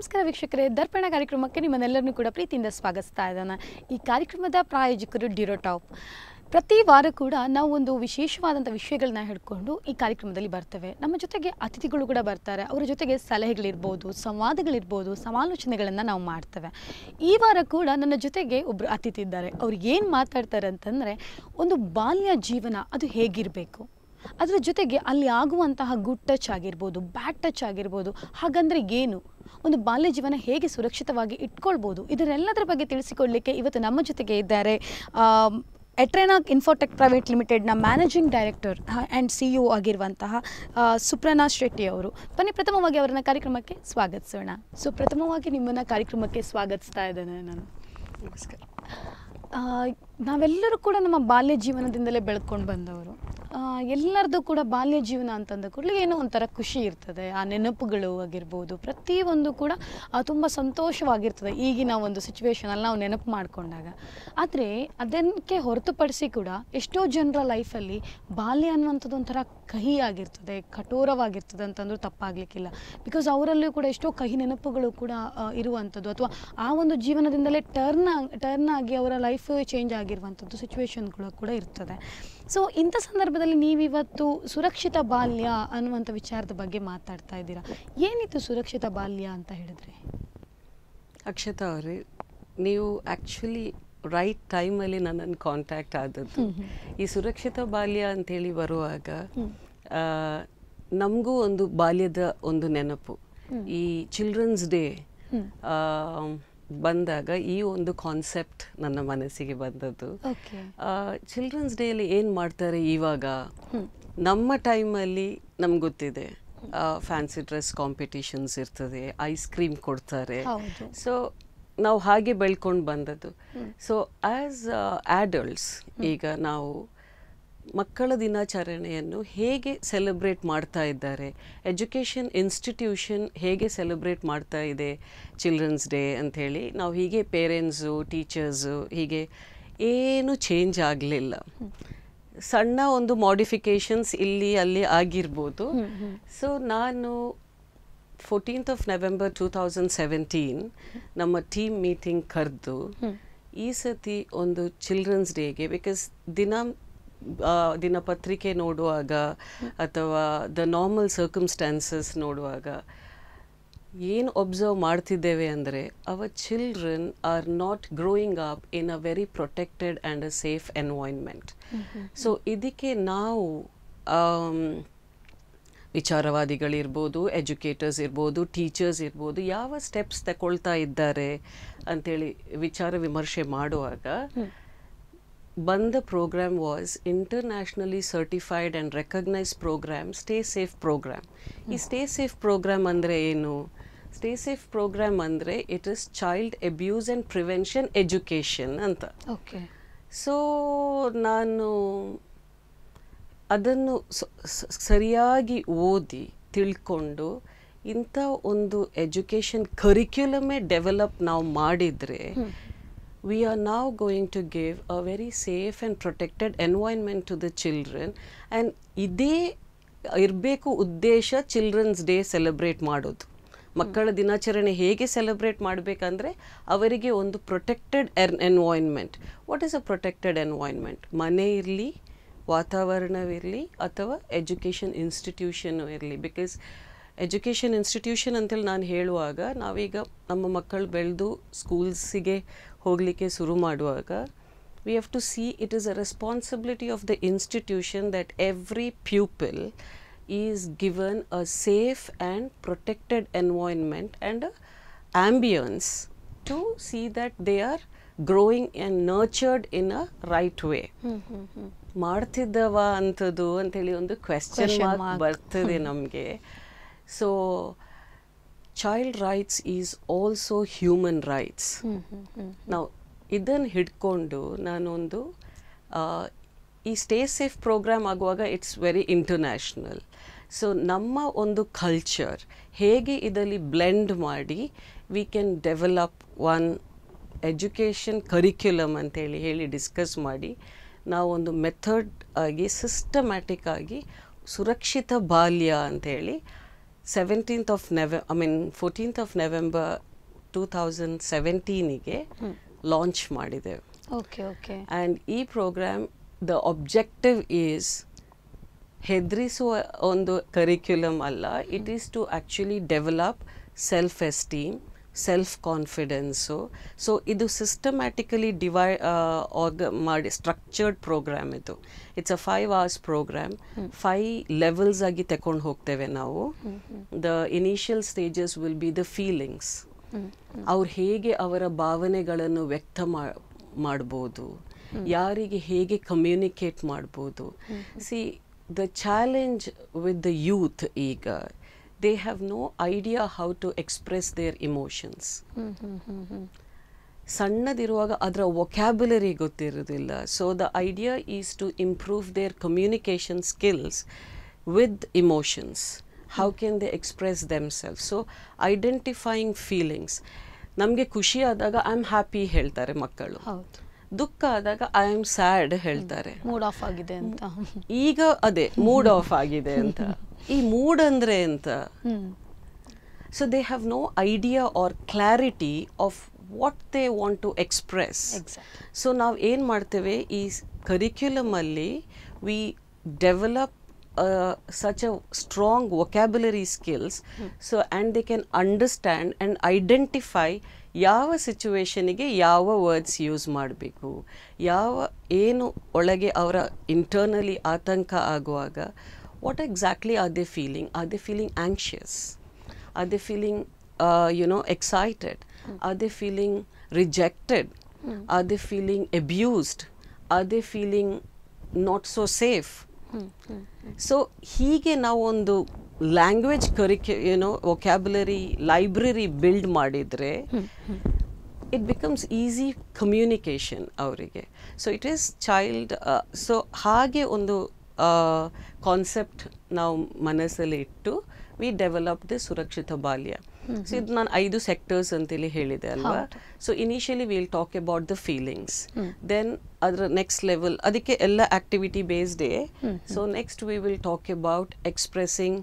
ನಮಸ್ಕಾರ ವೀಕ್ಷಕರೇ, ದರ್ಪಣ ಕಾರ್ಯಕ್ರಮಕ್ಕೆ ನಿಮ್ಮನ್ನೆಲ್ಲರನ್ನೂ ಕೂಡ ಪ್ರೀತಿಯಿಂದ ಸ್ವಾಗತಿಸ್ತಾ ಇದ್ದಾನೆ. ಈ ಕಾರ್ಯಕ್ರಮದ ಪ್ರಾಯೋಜಕರು ಡ್ಯೂರೋಟಾಪ್. ಪ್ರತಿ ವಾರ ಕೂಡ ನಾವು ಒಂದು ವಿಶೇಷವಾದಂಥ ವಿಷಯಗಳನ್ನ ಹಿಡ್ಕೊಂಡು ಈ ಕಾರ್ಯಕ್ರಮದಲ್ಲಿ ಬರ್ತೇವೆ. ನಮ್ಮ ಜೊತೆಗೆ ಅತಿಥಿಗಳು ಕೂಡ ಬರ್ತಾರೆ. ಅವರ ಜೊತೆಗೆ ಸಲಹೆಗಳಿರ್ಬೋದು, ಸಂವಾದಗಳಿರ್ಬೋದು, ಸಮಾಲೋಚನೆಗಳನ್ನು ನಾವು ಮಾಡ್ತೇವೆ. ಈ ವಾರ ಕೂಡ ನನ್ನ ಜೊತೆಗೆ ಒಬ್ಬರು ಅತಿಥಿ ಇದ್ದಾರೆ. ಅವ್ರು ಏನು ಮಾತಾಡ್ತಾರೆ ಅಂತಂದರೆ, ಒಂದು ಬಾಲ್ಯ ಜೀವನ ಅದು ಹೇಗಿರಬೇಕು, ಅದರ ಜೊತೆಗೆ ಅಲ್ಲಿ ಆಗುವಂತಹ ಗುಡ್ ಟಚ್ ಆಗಿರ್ಬೋದು, ಬ್ಯಾಡ್ ಟಚ್ ಆಗಿರ್ಬೋದು, ಹಾಗಂದರೆ ಏನು, ಒಂದು ಬಾಲ್ಯ ಜೀವನ ಹೇಗೆ ಸುರಕ್ಷಿತವಾಗಿ ಇಟ್ಕೊಳ್ಬೋದು, ಇದರೆಲ್ಲದರ ಬಗ್ಗೆ ತಿಳಿಸಿಕೊಡಲಿಕ್ಕೆ ಇವತ್ತು ನಮ್ಮ ಜೊತೆಗೆ ಇದ್ದಾರೆ ಎಟ್ರೆನಾ ಇನ್ಫೋಟೆಕ್ ಪ್ರೈವೇಟ್ ಲಿಮಿಟೆಡ್ನ ಮ್ಯಾನೇಜಿಂಗ್ ಡೈರೆಕ್ಟರ್ ಆ್ಯಂಡ್ CEO ಆಗಿರುವಂತಹ ಸುಪ್ರನಾ ಶೆಟ್ಟಿ ಅವರು. ಬನ್ನಿ ಪ್ರಥಮವಾಗಿ ಅವರನ್ನ ಕಾರ್ಯಕ್ರಮಕ್ಕೆ ಸ್ವಾಗತಿಸೋಣ. ಪ್ರಥಮವಾಗಿ ನಿಮ್ಮನ್ನು ಕಾರ್ಯಕ್ರಮಕ್ಕೆ ಸ್ವಾಗತಿಸ್ತಾ ಇದ್ದೇನೆ ನಾನು. ನಮಸ್ಕಾರ. ನಾವೆಲ್ಲರೂ ಕೂಡ ನಮ್ಮ ಬಾಲ್ಯ ಜೀವನದಿಂದಲೇ ಬೆಳ್ಕೊಂಡು ಬಂದವರು. ಎಲ್ಲರದ್ದು ಕೂಡ ಬಾಲ್ಯ ಜೀವನ ಅಂತಂದ ಕೂಡಲೇ ಏನೋ ಒಂಥರ ಖುಷಿ ಇರ್ತದೆ. ಆ ನೆನಪುಗಳು ಆಗಿರ್ಬೋದು, ಪ್ರತಿಯೊಂದು ಕೂಡ ತುಂಬ ಸಂತೋಷವಾಗಿರ್ತದೆ ಈಗಿನ ಒಂದು ಸಿಚುವೇಶನಲ್ಲಿ ನಾವು ನೆನಪು ಮಾಡಿಕೊಂಡಾಗ. ಆದರೆ ಅದಕ್ಕೆ ಹೊರತುಪಡಿಸಿ ಕೂಡ ಎಷ್ಟೋ ಜನರ ಲೈಫಲ್ಲಿ ಬಾಲ್ಯ ಅನ್ನುವಂಥದ್ದು ಒಂಥರ ಕಹಿ ಆಗಿರ್ತದೆ, ಕಠೋರವಾಗಿರ್ತದೆ ಅಂತಂದ್ರೂ ತಪ್ಪಾಗಲಿಕ್ಕಿಲ್ಲ. ಬಿಕಾಸ್ ಅವರಲ್ಲೂ ಕೂಡ ಎಷ್ಟೋ ಕಹಿ ನೆನಪುಗಳು ಕೂಡ ಇರುವಂಥದ್ದು, ಅಥವಾ ಆ ಒಂದು ಜೀವನದಿಂದಲೇ ಟರ್ನ್ ಆಗಿ ಅವರ ಲೈಫ್ ಚೇಂಜ್ ಆಗಿರುವಂಥದ್ದು ಸಿಚುವೇಶನ್ಗಳು ಕೂಡ ಇರ್ತದೆ. ಸೊ ಇಂಥ ಸಂದರ್ಭದಲ್ಲಿ ನೀವಿವತ್ತು ಸುರಕ್ಷಿತ ಬಾಲ್ಯ ಅನ್ನುವಂಥ ವಿಚಾರದ ಬಗ್ಗೆ ಮಾತಾಡ್ತಾ ಇದ್ದೀರಾ. ಏನಿತ್ತು ಸುರಕ್ಷಿತ ಬಾಲ್ಯ ಅಂತ ಹೇಳಿದ್ರೆ? ಅಕ್ಷತಾ ಅವರೇ, ನೀವು ಆ್ಯಕ್ಚುಲಿ ರೈಟ್ ಟೈಮಲ್ಲಿ ನನ್ನನ್ನು ಕಾಂಟ್ಯಾಕ್ಟ್ ಆದದ್ದು. ಈ ಸುರಕ್ಷಿತ ಬಾಲ್ಯ ಅಂಥೇಳಿ ಬರುವಾಗ ನಮಗೂ ಒಂದು ಬಾಲ್ಯದ ಒಂದು ನೆನಪು. ಈ ಚಿಲ್ಡ್ರನ್ಸ್ ಡೇ ಬಂದಾಗ ಈ ಒಂದು ಕಾನ್ಸೆಪ್ಟ್ ನನ್ನ ಮನಸ್ಸಿಗೆ ಬಂದದ್ದು. ಚಿಲ್ಡ್ರನ್ಸ್ ಡೇಯಲ್ಲಿ ಏನು ಮಾಡ್ತಾರೆ ಇವಾಗ, ನಮ್ಮ ಟೈಮಲ್ಲಿ ನಮ್ಗೆ ಗೊತ್ತಿದೆ, ಫ್ಯಾನ್ಸಿ ಡ್ರೆಸ್ ಕಾಂಪಿಟಿಷನ್ಸ್ ಇರ್ತದೆ, ಐಸ್ ಕ್ರೀಮ್ ಕೊಡ್ತಾರೆ. ಸೊ ನಾವು ಹಾಗೆ ಬೆಳ್ಕೊಂಡು ಬಂದದ್ದು. ಸೊ ಆ್ಯಸ್ ಆ್ಯಡಲ್ಟ್ಸ್ ಈಗ ನಾವು ಮಕ್ಕಳ ದಿನಾಚರಣೆಯನ್ನು ಹೇಗೆ ಸೆಲೆಬ್ರೇಟ್ ಮಾಡ್ತಾ ಇದ್ದಾರೆ, ಎಜುಕೇಷನ್ ಇನ್ಸ್ಟಿಟ್ಯೂಷನ್ ಹೇಗೆ ಸೆಲೆಬ್ರೇಟ್ ಮಾಡ್ತಾ ಇದೆ ಚಿಲ್ಡ್ರನ್ಸ್ ಡೇ ಅಂಥೇಳಿ, ನಾವು ಹೀಗೆ ಪೇರೆಂಟ್ಸು, ಟೀಚರ್ಸು ಹೀಗೆ ಏನೂ ಚೇಂಜ್ ಆಗಲಿಲ್ಲ. ಸಣ್ಣ ಒಂದು ಮಾಡಿಫಿಕೇಷನ್ಸ್ ಇಲ್ಲಿ ಅಲ್ಲಿ ಆಗಿರ್ಬೋದು. ಸೊ ನಾನು 14th November 2017 ನಮ್ಮ ಟೀಮ್ ಮೀಟಿಂಗ್ ಕರೆದು ಈ ಸತಿ ಒಂದು ಚಿಲ್ಡ್ರನ್ಸ್ ಡೇಗೆ, ಬಿಕಾಸ್ ದಿನಪತ್ರಿಕೆ ನೋಡುವಾಗ ಅಥವಾ ದ ನಾರ್ಮಲ್ ಸರ್ಕಮ್ಸ್ಟಾನ್ಸಸ್ ನೋಡುವಾಗ ಏನು ಒಬ್ಸರ್ವ್ ಮಾಡ್ತಿದ್ದೇವೆ ಅಂದರೆ, our children are not growing up in a very protected and a safe environment. So ಇದಕ್ಕೆ ನಾವು ವಿಚಾರವಾದಿಗಳಿರ್ಬೋದು, ಎಜುಕೇಟರ್ಸ್ ಇರ್ಬೋದು, ಟೀಚರ್ಸ್ ಇರ್ಬೋದು, ಯಾವ ಸ್ಟೆಪ್ಸ್ ತಗೊಳ್ತಾ ಇದ್ದಾರೆ ಅಂಥೇಳಿ ವಿಚಾರ ವಿಮರ್ಶೆ ಮಾಡುವಾಗ ಬಂದ programme was internationally certified and recognised programme, stay safe programme. ಈ ಸ್ಟೇ ಸೇಫ್ ಪ್ರೋಗ್ರಾಮ್ ಅಂದರೆ ಏನು? ಸ್ಟೇ ಸೇಫ್ ಪ್ರೋಗ್ರಾಮ್ ಅಂದರೆ it is child abuse and prevention education ಅಂತ. ಸೊ ನಾನು ಅದನ್ನು ಸರಿಯಾಗಿ ಓದಿ ತಿಳ್ಕೊಂಡು ಇಂಥ ಒಂದು ಎಜುಕೇಷನ್ ಕರಿಕ್ಯುಲಮೇ ಡೆವಲಪ್ ನಾವು ಮಾಡಿದರೆ, we are now going to give a very safe and protected environment to the children. And ಇದೇ ಇರಬೇಕು ಉದ್ದೇಶ ಚಿಲ್ಡ್ರನ್ಸ್ ಡೇ ಸೆಲೆಬ್ರೇಟ್ ಮಾಡೋದು. ಮಕ್ಕಳ ದಿನಾಚರಣೆ ಹೇಗೆ ಸೆಲೆಬ್ರೇಟ್ ಮಾಡಬೇಕಂದ್ರೆ, ಅವರಿಗೆ ಒಂದು protected environment. What is a protected environment? ಮನೆ ಇರಲಿ, ವಾತಾವರಣವಿರಲಿ, ಅಥವಾ ಎಜುಕೇಷನ್ ಇನ್ಸ್ಟಿಟ್ಯೂಷನು ಇರಲಿ. ಬಿಕಾಸ್ ಎಜುಕೇಷನ್ ಇನ್ಸ್ಟಿಟ್ಯೂಷನ್ ಅಂತೇಳಿ ನಾನು ಹೇಳುವಾಗ, ನಾವೀಗ ನಮ್ಮ ಮಕ್ಕಳು ಬೆಳೆದು ಸ್ಕೂಲ್ಸಿಗೆ ಹೋಗಲಿಕ್ಕೆ ಶುರು ಮಾಡುವಾಗ, we have to see it is a responsibility of the institution that every pupil is given a safe and protected environment and a ambience to see that they are growing and nurtured in a right way. ಮಾಡ್ತಿದ್ದವ ಅಂಥದ್ದು ಅಂಥೇಳಿ ಒಂದು question mark ಬರ್ತದೆ ನಮಗೆ. So child rights is also human rights. ನಾವು ಇದನ್ನು ಹಿಡ್ಕೊಂಡು ನಾನೊಂದು ಈ ಸ್ಟೇ ಸೇಫ್ ಪ್ರೋಗ್ರಾಮ್ ಆಗುವಾಗ ಇಟ್ಸ್ ವೆರಿ ಇಂಟರ್ನ್ಯಾಷನಲ್. ಸೊ ನಮ್ಮ ಒಂದು ಕಲ್ಚರ್ ಹೇಗೆ ಇದರಲ್ಲಿ ಬ್ಲೆಂಡ್ ಮಾಡಿ we can develop one education curriculum ಅಂತೇಳಿ ಹೇಳಿ ಡಿಸ್ಕಸ್ ಮಾಡಿ, ನಾವೊಂದು ಮೆಥಡ್ ಆಗಿ ಸಿಸ್ಟಮ್ಯಾಟಿಕ್ ಆಗಿ ಸುರಕ್ಷಿತ ಬಾಲ್ಯ ಅಂಥೇಳಿ 14th of November 2017ಗೆ ಲಾಂಚ್ ಮಾಡಿದೆವು. Okay okay. ಆ್ಯಂಡ್ ಈ ಪ್ರೋಗ್ರಾಮ್ ದ ಒಬ್ಜೆಕ್ಟಿವ್ ಈಸ್ ಹೆದರಿಸುವ ಒಂದು ಕರಿಕ್ಯುಲಮ್ ಅಲ್ಲ, it is to actually develop self esteem, self confidence. So ಇದು ಸಿಸ್ಟಮ್ಯಾಟಿಕಲಿ ಮಾಡಿ ಸ್ಟ್ರಕ್ಚರ್ಡ್ ಪ್ರೋಗ್ರಾಮ್ ಇದು. It's a 5 hours programme. 5 levels ಆಗಿ ತಗೊಂಡು ಹೋಗ್ತೇವೆ ನಾವು. The initial stages will be the feelings. ಅವ್ರು ಹೇಗೆ ಅವರ ಭಾವನೆಗಳನ್ನು ವ್ಯಕ್ತ ಮಾಡ್ಬೋದು, ಯಾರಿಗೆ ಹೇಗೆ ಕಮ್ಯುನಿಕೇಟ್ ಮಾಡ್ಬೋದು. See the challenge with the youth ಈಗ, they have no idea how to express their emotions. ಸಣ್ಣದಿರುವಾಗ ಅದರ ವೊಕ್ಯಾಬ್ಯುಲರಿ ಗೊತ್ತಿರೋದಿಲ್ಲ. So the idea is to improve their communication skills with emotions. How can they express themself? So identifying feelings. ನಮಗೆ ಖುಷಿ ಆದಾಗ I am happy ಹೇಳ್ತಾರೆ ಮಕ್ಕಳು, ದುಃಖ ಆದಾಗ ಐ ಆಮ್ ಸ್ಯಾಡ್ ಹೇಳ್ತಾರೆ, ಮೂಡ್ ಆಫ್ ಆಗಿದೆ ಅಂತ. ಈಗ ಅದೇ ಮೂಡ್ ಆಫ್ ಆಗಿದೆ ಅಂತ. ಈ ಮೂಡ್ ಅಂದ್ರೆ ಅಂತ. So they have no idea or clarity of what they want to express. So ನಾವು ಏನು ಮಾಡ್ತೇವೆ, ಈ ಕರಿಕ್ಯುಲಮಲ್ಲಿ we develop such a strong vocabulary skills, so and they can understand and identify ಯಾವ ಸಿಚುವೇಶನಿಗೆ ಯಾವ ವರ್ಡ್ಸ್ ಯೂಸ್ ಮಾಡಬೇಕು, ಯಾವ ಏನು ಒಳಗೆ ಅವರ ಇಂಟರ್ನಲಿ ಆತಂಕ ಆಗುವಾಗ what exactly are they feeling. Are they feeling anxious? Are they feeling excited? Are they feeling rejected? Are they feeling abused? Are they feeling not so safe? So ಹೀಗೆ ನಾವು ಒಂದು ಲ್ಯಾಂಗ್ವೇಜ್ ವೊಕ್ಯಾಬ್ಯುಲರಿ ಲೈಬ್ರರಿ ಬಿಲ್ಡ್ ಮಾಡಿದರೆ it becomes easy communication ಅವರಿಗೆ. So it is child. So ಹಾಗೆ ಒಂದು concept ನಾವು ಮನಸ್ಸಲ್ಲಿ ಇಟ್ಟು ವಿ ಡೆವಲಪ್ ದ ಸುರಕ್ಷಿತ ಬಾಲ್ಯ. ಸೊ ಇದು ನಾನು 5 ಸೆಕ್ಟರ್ಸ್ ಅಂತೇಳಿ ಹೇಳಿದೆ ಅಲ್ವಾ. So initially will talk about the feelings, then ಅದರ ನೆಕ್ಸ್ಟ್ ಲೆವೆಲ್ ಅದಕ್ಕೆ ಎಲ್ಲ activity based. So next we will talk about expressing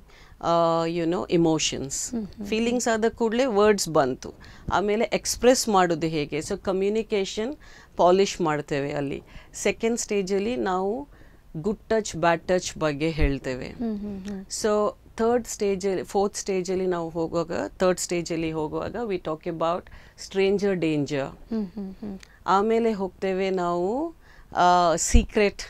emotions. Feelings ಆದ ಕೂಡಲೇ ವರ್ಡ್ಸ್ ಬಂತು, ಆಮೇಲೆ ಎಕ್ಸ್ಪ್ರೆಸ್ ಮಾಡೋದು ಹೇಗೆ. ಸೊ ಕಮ್ಯುನಿಕೇಷನ್ ಪಾಲಿಷ್ ಮಾಡ್ತೇವೆ ಅಲ್ಲಿ. ಸೆಕೆಂಡ್ ಸ್ಟೇಜಲ್ಲಿ ನಾವು ಗುಡ್ ಟಚ್ ಬ್ಯಾಡ್ ಟಚ್ ಬಗ್ಗೆ ಹೇಳ್ತೇವೆ. ಸೊ ಫೋರ್ತ್ ಸ್ಟೇಜಲ್ಲಿ ನಾವು ಹೋಗುವಾಗ, ಥರ್ಡ್ ಸ್ಟೇಜಲ್ಲಿ ಹೋಗುವಾಗ we talk about stranger danger. ಆಮೇಲೆ ಹೋಗ್ತೇವೆ ನಾವು ಸೀಕ್ರೆಟ್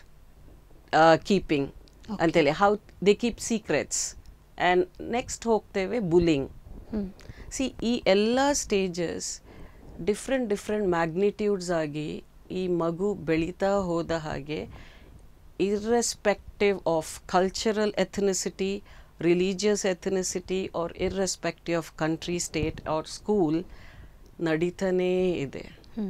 ಕೀಪಿಂಗ್ ಅಂತೇಳಿ, how they keep secrets. And next ಹೋಗ್ತೇವೆ ಬುಲಿಂಗ್. ಸಿ ಈ ಎಲ್ಲ ಸ್ಟೇಜಸ್ ಡಿಫ್ರೆಂಟ್ ಮ್ಯಾಗ್ನಿಟ್ಯೂಡ್ಸ್ ಆಗಿ ಈ ಮಗು ಬೆಳೀತಾ ಹೋದ ಹಾಗೆ, irrespective of cultural ethnicity, religious ethnicity or irrespective of country, state or school, ನಡೀತಾನೇ ಇದೆ.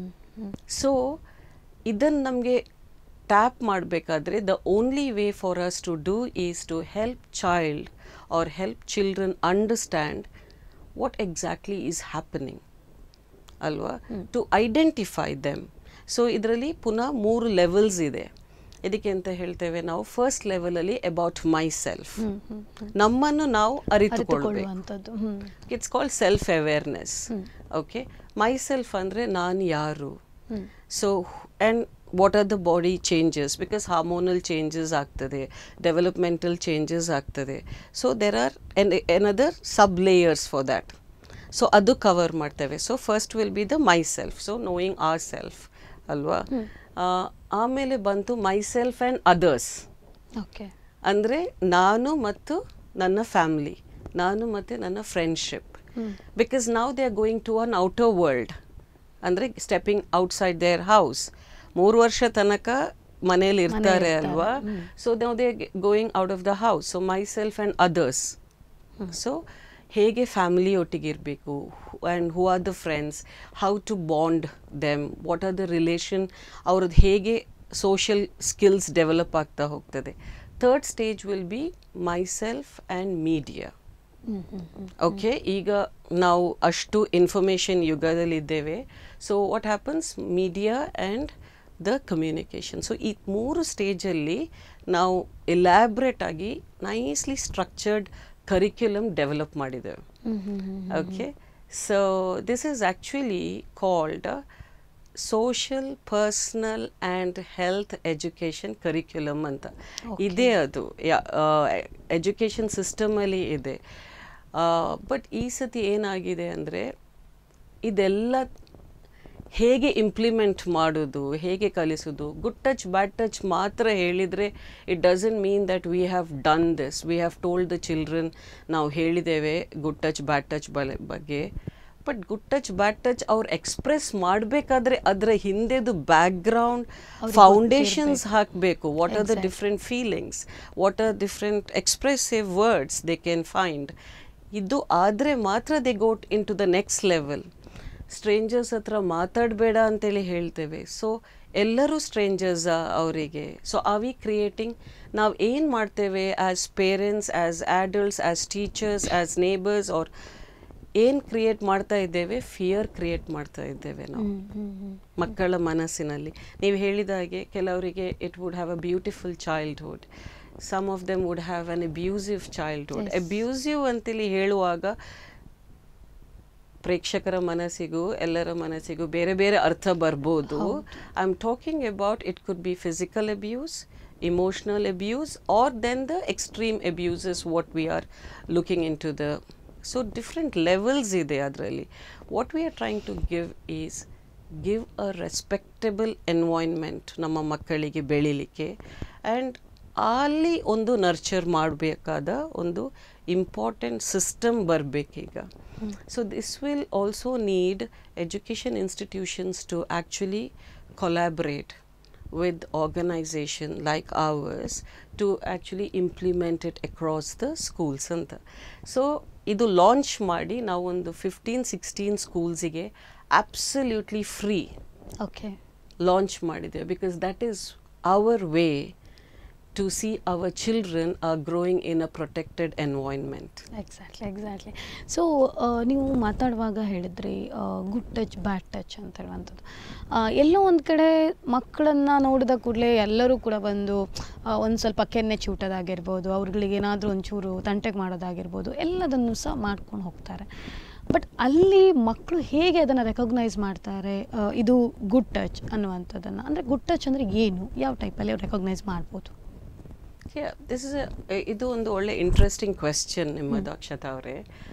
ಸೊ ಇದನ್ನು ನಮಗೆ ಟ್ಯಾಪ್ ಮಾಡಬೇಕಾದ್ರೆ the only way for us to do is to help child or help children understand what exactly is happening ಅಲ್ವಾ, to identify them. So ಇದರಲ್ಲಿ ಪುನಃ 3 levels ಇದೆ. ಇದಕ್ಕೆ ಅಂತ ಹೇಳ್ತೇವೆ ನಾವು ಫಸ್ಟ್ ಲೆವೆಲಲ್ಲಿ ಅಬೌಟ್ ಮೈ ಸೆಲ್ಫ್, ನಮ್ಮನ್ನು ನಾವು ಅರಿತುಕೊಳ್ಳುವಂಥದ್ದು. It's called self awareness. Okay, my self ಅಂದರೆ ನಾನು ಯಾರು. So and what are the body changes, because hormonal changes ಆಗ್ತದೆ, ಡೆವಲಪ್ಮೆಂಟಲ್ ಚೇಂಜಸ್ ಆಗ್ತದೆ. So there are another sub layers for that. So ಅದು cover ಮಾಡ್ತೇವೆ. So first will be the my self, so knowing our self ಅಲ್ವಾ. ಆಮೇಲೆ ಬಂತು my self and others. Okay, ಅಂದರೆ ನಾನು ಮತ್ತು ನನ್ನ ಫ್ಯಾಮಿಲಿ, ನಾನು ಮತ್ತು ನನ್ನ friendship. Because now they are going to an outer world, ಅಂದರೆ ಸ್ಟೆಪಿಂಗ್ ಔಟ್ಸೈಡ್ ದೇರ್ ಹೌಸ್. 3 ವರ್ಷ ತನಕ ಮನೇಲಿ ಇರ್ತಾರೆ ಅಲ್ವಾ. So now they are going out of the house. So my self and others. So ಹೇಗೆ ಫ್ಯಾಮಿಲಿ ಒಟ್ಟಿಗಿರಬೇಕು, and who are the friends, how to bond them, what are the relation, ಅವ್ರದ್ದು ಹೇಗೆ social skills develop ಆಗ್ತಾ ಹೋಗ್ತದೆ. Third stage will be my self and media. Okay, ಈಗ ನಾವು ಅಷ್ಟು information ಯುಗದಲ್ಲಿದ್ದೇವೆ. So what happens, media and the communication. So ಈ 3 ಸ್ಟೇಜಲ್ಲಿ ನಾವು ಎಲಾಬ್ರೇಟ್ ಆಗಿ ನೈಸ್ಲಿ ಸ್ಟ್ರಕ್ಚರ್ಡ್ ಕರಿಕ್ಯುಲಮ್ ಡೆವಲಪ್ ಮಾಡಿದ್ದೇವೆ. Okay, so this is actually called social personal and health education curriculum ಅಂತ ಇದೆ. ಅದು ಎಜುಕೇಷನ್ ಸಿಸ್ಟಮಲ್ಲಿ ಇದೆ. ಬಟ್ ಈ ಸತಿ ಏನಾಗಿದೆ ಅಂದರೆ ಇದೆಲ್ಲ ಹೇಗೆ ಇಂಪ್ಲಿಮೆಂಟ್ ಮಾಡೋದು, ಹೇಗೆ ಕಲಿಸೋದು, ಗುಡ್ ಟಚ್ ಬ್ಯಾಡ್ ಟಚ್ ಮಾತ್ರ ಹೇಳಿದರೆ it doesn't mean that we have done this, we have told the children ನಾವು ಹೇಳಿದ್ದೇವೆ ಗುಡ್ ಟಚ್ ಬ್ಯಾಡ್ ಟಚ್ ಬಗ್ಗೆ. But good touch bad touch ಅವ್ರು ಎಕ್ಸ್ಪ್ರೆಸ್ ಮಾಡಬೇಕಾದ್ರೆ ಅದರ ಹಿಂದೆದು ಬ್ಯಾಕ್ಗ್ರೌಂಡ್ ಫೌಂಡೇಶನ್ಸ್ ಹಾಕಬೇಕು. What are the different feelings, what are different expressive words they can find. ಇದು ಆದರೆ ಮಾತ್ರ they got in to the next level. Strangers ಹತ್ರ ಮಾತಾಡಬೇಡ ಅಂತೇಳಿ ಹೇಳ್ತೇವೆ. ಸೊ ಎಲ್ಲರೂ ಸ್ಟ್ರೇಂಜರ್ಸ್ ಅವರಿಗೆ. ಸೊ ಆರ್ ವಿ ಕ್ರಿಯೇಟಿಂಗ್, ನಾವು ಏನು ಮಾಡ್ತೇವೆ as parents, as adults, as teachers, as neighbours, ಅವ್ರ ಏನು ಕ್ರಿಯೇಟ್ ಮಾಡ್ತಾ ಇದ್ದೇವೆ, ಫಿಯರ್ ಕ್ರಿಯೇಟ್ ಮಾಡ್ತಾ ಇದ್ದೇವೆ ನಾವು ಮಕ್ಕಳ ಮನಸ್ಸಿನಲ್ಲಿ. ನೀವು ಹೇಳಿದ ಹಾಗೆ ಕೆಲವರಿಗೆ it would have a beautiful childhood, some of them would have an abusive childhood. Abusive ಅಂತೇಳಿ ಹೇಳುವಾಗ ಪ್ರೇಕ್ಷಕರ ಮನಸ್ಸಿಗೂ ಎಲ್ಲರ ಮನಸ್ಸಿಗೂ ಬೇರೆ ಬೇರೆ ಅರ್ಥ ಬರ್ಬೋದು. I am talking about it could be physical abuse, emotional abuse, or then the extreme abuses what we are looking into the. So different levels ide adralli. What we are trying to give a respectable environment ನಮ್ಮ ಮಕ್ಕಳಿಗೆ ಬೆಳಿಲಿಕ್ಕೆ, and ಅಲ್ಲಿ ಒಂದು nurture ಮಾಡಬೇಕಾದ ಒಂದು important system ಬರಬೇಕೀಗ. So this will also need education institutions to actually collaborate with organization like ours to actually implement it across the schools anta. So idu launch ಮಾಡಿ ನಾವು ಒಂದು 15-16 schools-ಗೆ absolutely free launch ಮಾಡಿದ್ದೇವೆ, because that is our way to see our children are growing in a protected environment. Exactly. So ನೀವು ಮಾತಾಡುವಾಗ ಹೇಳಿದ್ರಿ good touch bad touch ಅಂತ ಹೇಳುವಂಥದ್ದು. ಎಲ್ಲೋ ಒಂದು ಕಡೆ ಮಕ್ಕಳನ್ನು ನೋಡಿದ ಕೂಡಲೇ ಎಲ್ಲರೂ ಕೂಡ ಬಂದು ಒಂದು ಸ್ವಲ್ಪ ಕೆನ್ನೆ ಚೂಟೋದಾಗಿರ್ಬೋದು, ಅವ್ರುಗಳಿಗೆ ಏನಾದರೂ ಒಂಚೂರು ತಂಟೆಗೆ ಮಾಡೋದಾಗಿರ್ಬೋದು, ಎಲ್ಲದನ್ನು ಸಹ ಮಾಡ್ಕೊಂಡು ಹೋಗ್ತಾರೆ. ಬಟ್ ಅಲ್ಲಿ ಮಕ್ಕಳು ಹೇಗೆ ಅದನ್ನು ರೆಕಗ್ನೈಸ್ ಮಾಡ್ತಾರೆ ಇದು ಗುಡ್ ಟಚ್ ಅನ್ನುವಂಥದ್ದನ್ನು? ಅಂದರೆ ಗುಡ್ ಟಚ್ ಅಂದರೆ ಏನು, ಯಾವ ಟೈಪಲ್ಲಿ ಅವ್ರು ರೆಕಗ್ನೈಸ್ ಮಾಡ್ಬೋದು? ಇದು ಒಂದು ಒಳ್ಳೆ ಇಂಟ್ರೆಸ್ಟಿಂಗ್ ಕ್ವೆಶ್ಚನ್ ನಿಮ್ಮದು ಅಕ್ಷತಾ ಅವರೇ.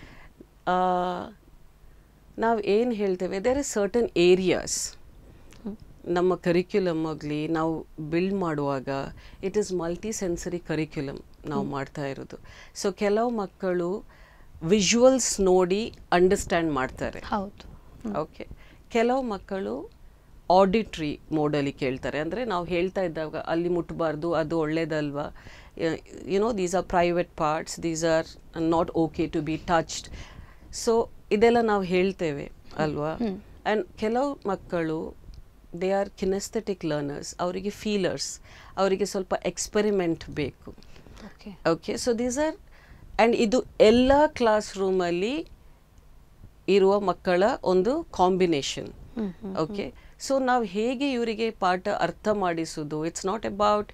ನಾವು ಏನು ಹೇಳ್ತೇವೆ, ದೇರ್ ಇಸ್ ಸರ್ಟನ್ ಏರಿಯಾಸ್ ನಮ್ಮ ಕರಿಕ್ಯುಲಮ್ ಆಗಲಿ ನಾವು ಬಿಲ್ಡ್ ಮಾಡುವಾಗ it is multi sensory curriculum ನಾವು ಮಾಡ್ತಾ ಇರೋದು. ಸೊ ಕೆಲವು ಮಕ್ಕಳು ವಿಜುವಲ್ಸ್ ನೋಡಿ ಅಂಡರ್ಸ್ಟ್ಯಾಂಡ್ ಮಾಡ್ತಾರೆ. ಹೌದು. ಓಕೆ, ಕೆಲವು ಮಕ್ಕಳು ಆಡಿಟ್ರಿ ಮೋಡಲ್ಲಿ ಕೇಳ್ತಾರೆ. ಅಂದರೆ ನಾವು ಹೇಳ್ತಾ ಇದ್ದಾಗ ಅಲ್ಲಿ ಮುಟ್ಟಬಾರ್ದು, ಅದು ಒಳ್ಳೇದಲ್ವಾ, these are private parts, these are not okay to be touched. So ಇದೆಲ್ಲ ನಾವು ಹೇಳ್ತೇವೆ ಅಲ್ವಾ. ಆ್ಯಂಡ್ ಕೆಲವು ಮಕ್ಕಳು ದೇ ಆರ್ ಕಿನೆಸ್ಥೆಟಿಕ್ ಲರ್ನರ್ಸ್, ಅವರಿಗೆ ಫೀಲರ್ಸ್, ಅವರಿಗೆ ಸ್ವಲ್ಪ ಎಕ್ಸ್ಪೆರಿಮೆಂಟ್ ಬೇಕು. Okay, so these are, and ಇದು ಎಲ್ಲ ಕ್ಲಾಸ್ ರೂಮಲ್ಲಿ ಇರುವ ಮಕ್ಕಳ ಒಂದು ಕಾಂಬಿನೇಷನ್. ಓಕೆ, ಸೊ ನಾವು ಹೇಗೆ ಇವರಿಗೆ ಪಾಠ ಅರ್ಥ ಮಾಡಿಸೋದು, it's not about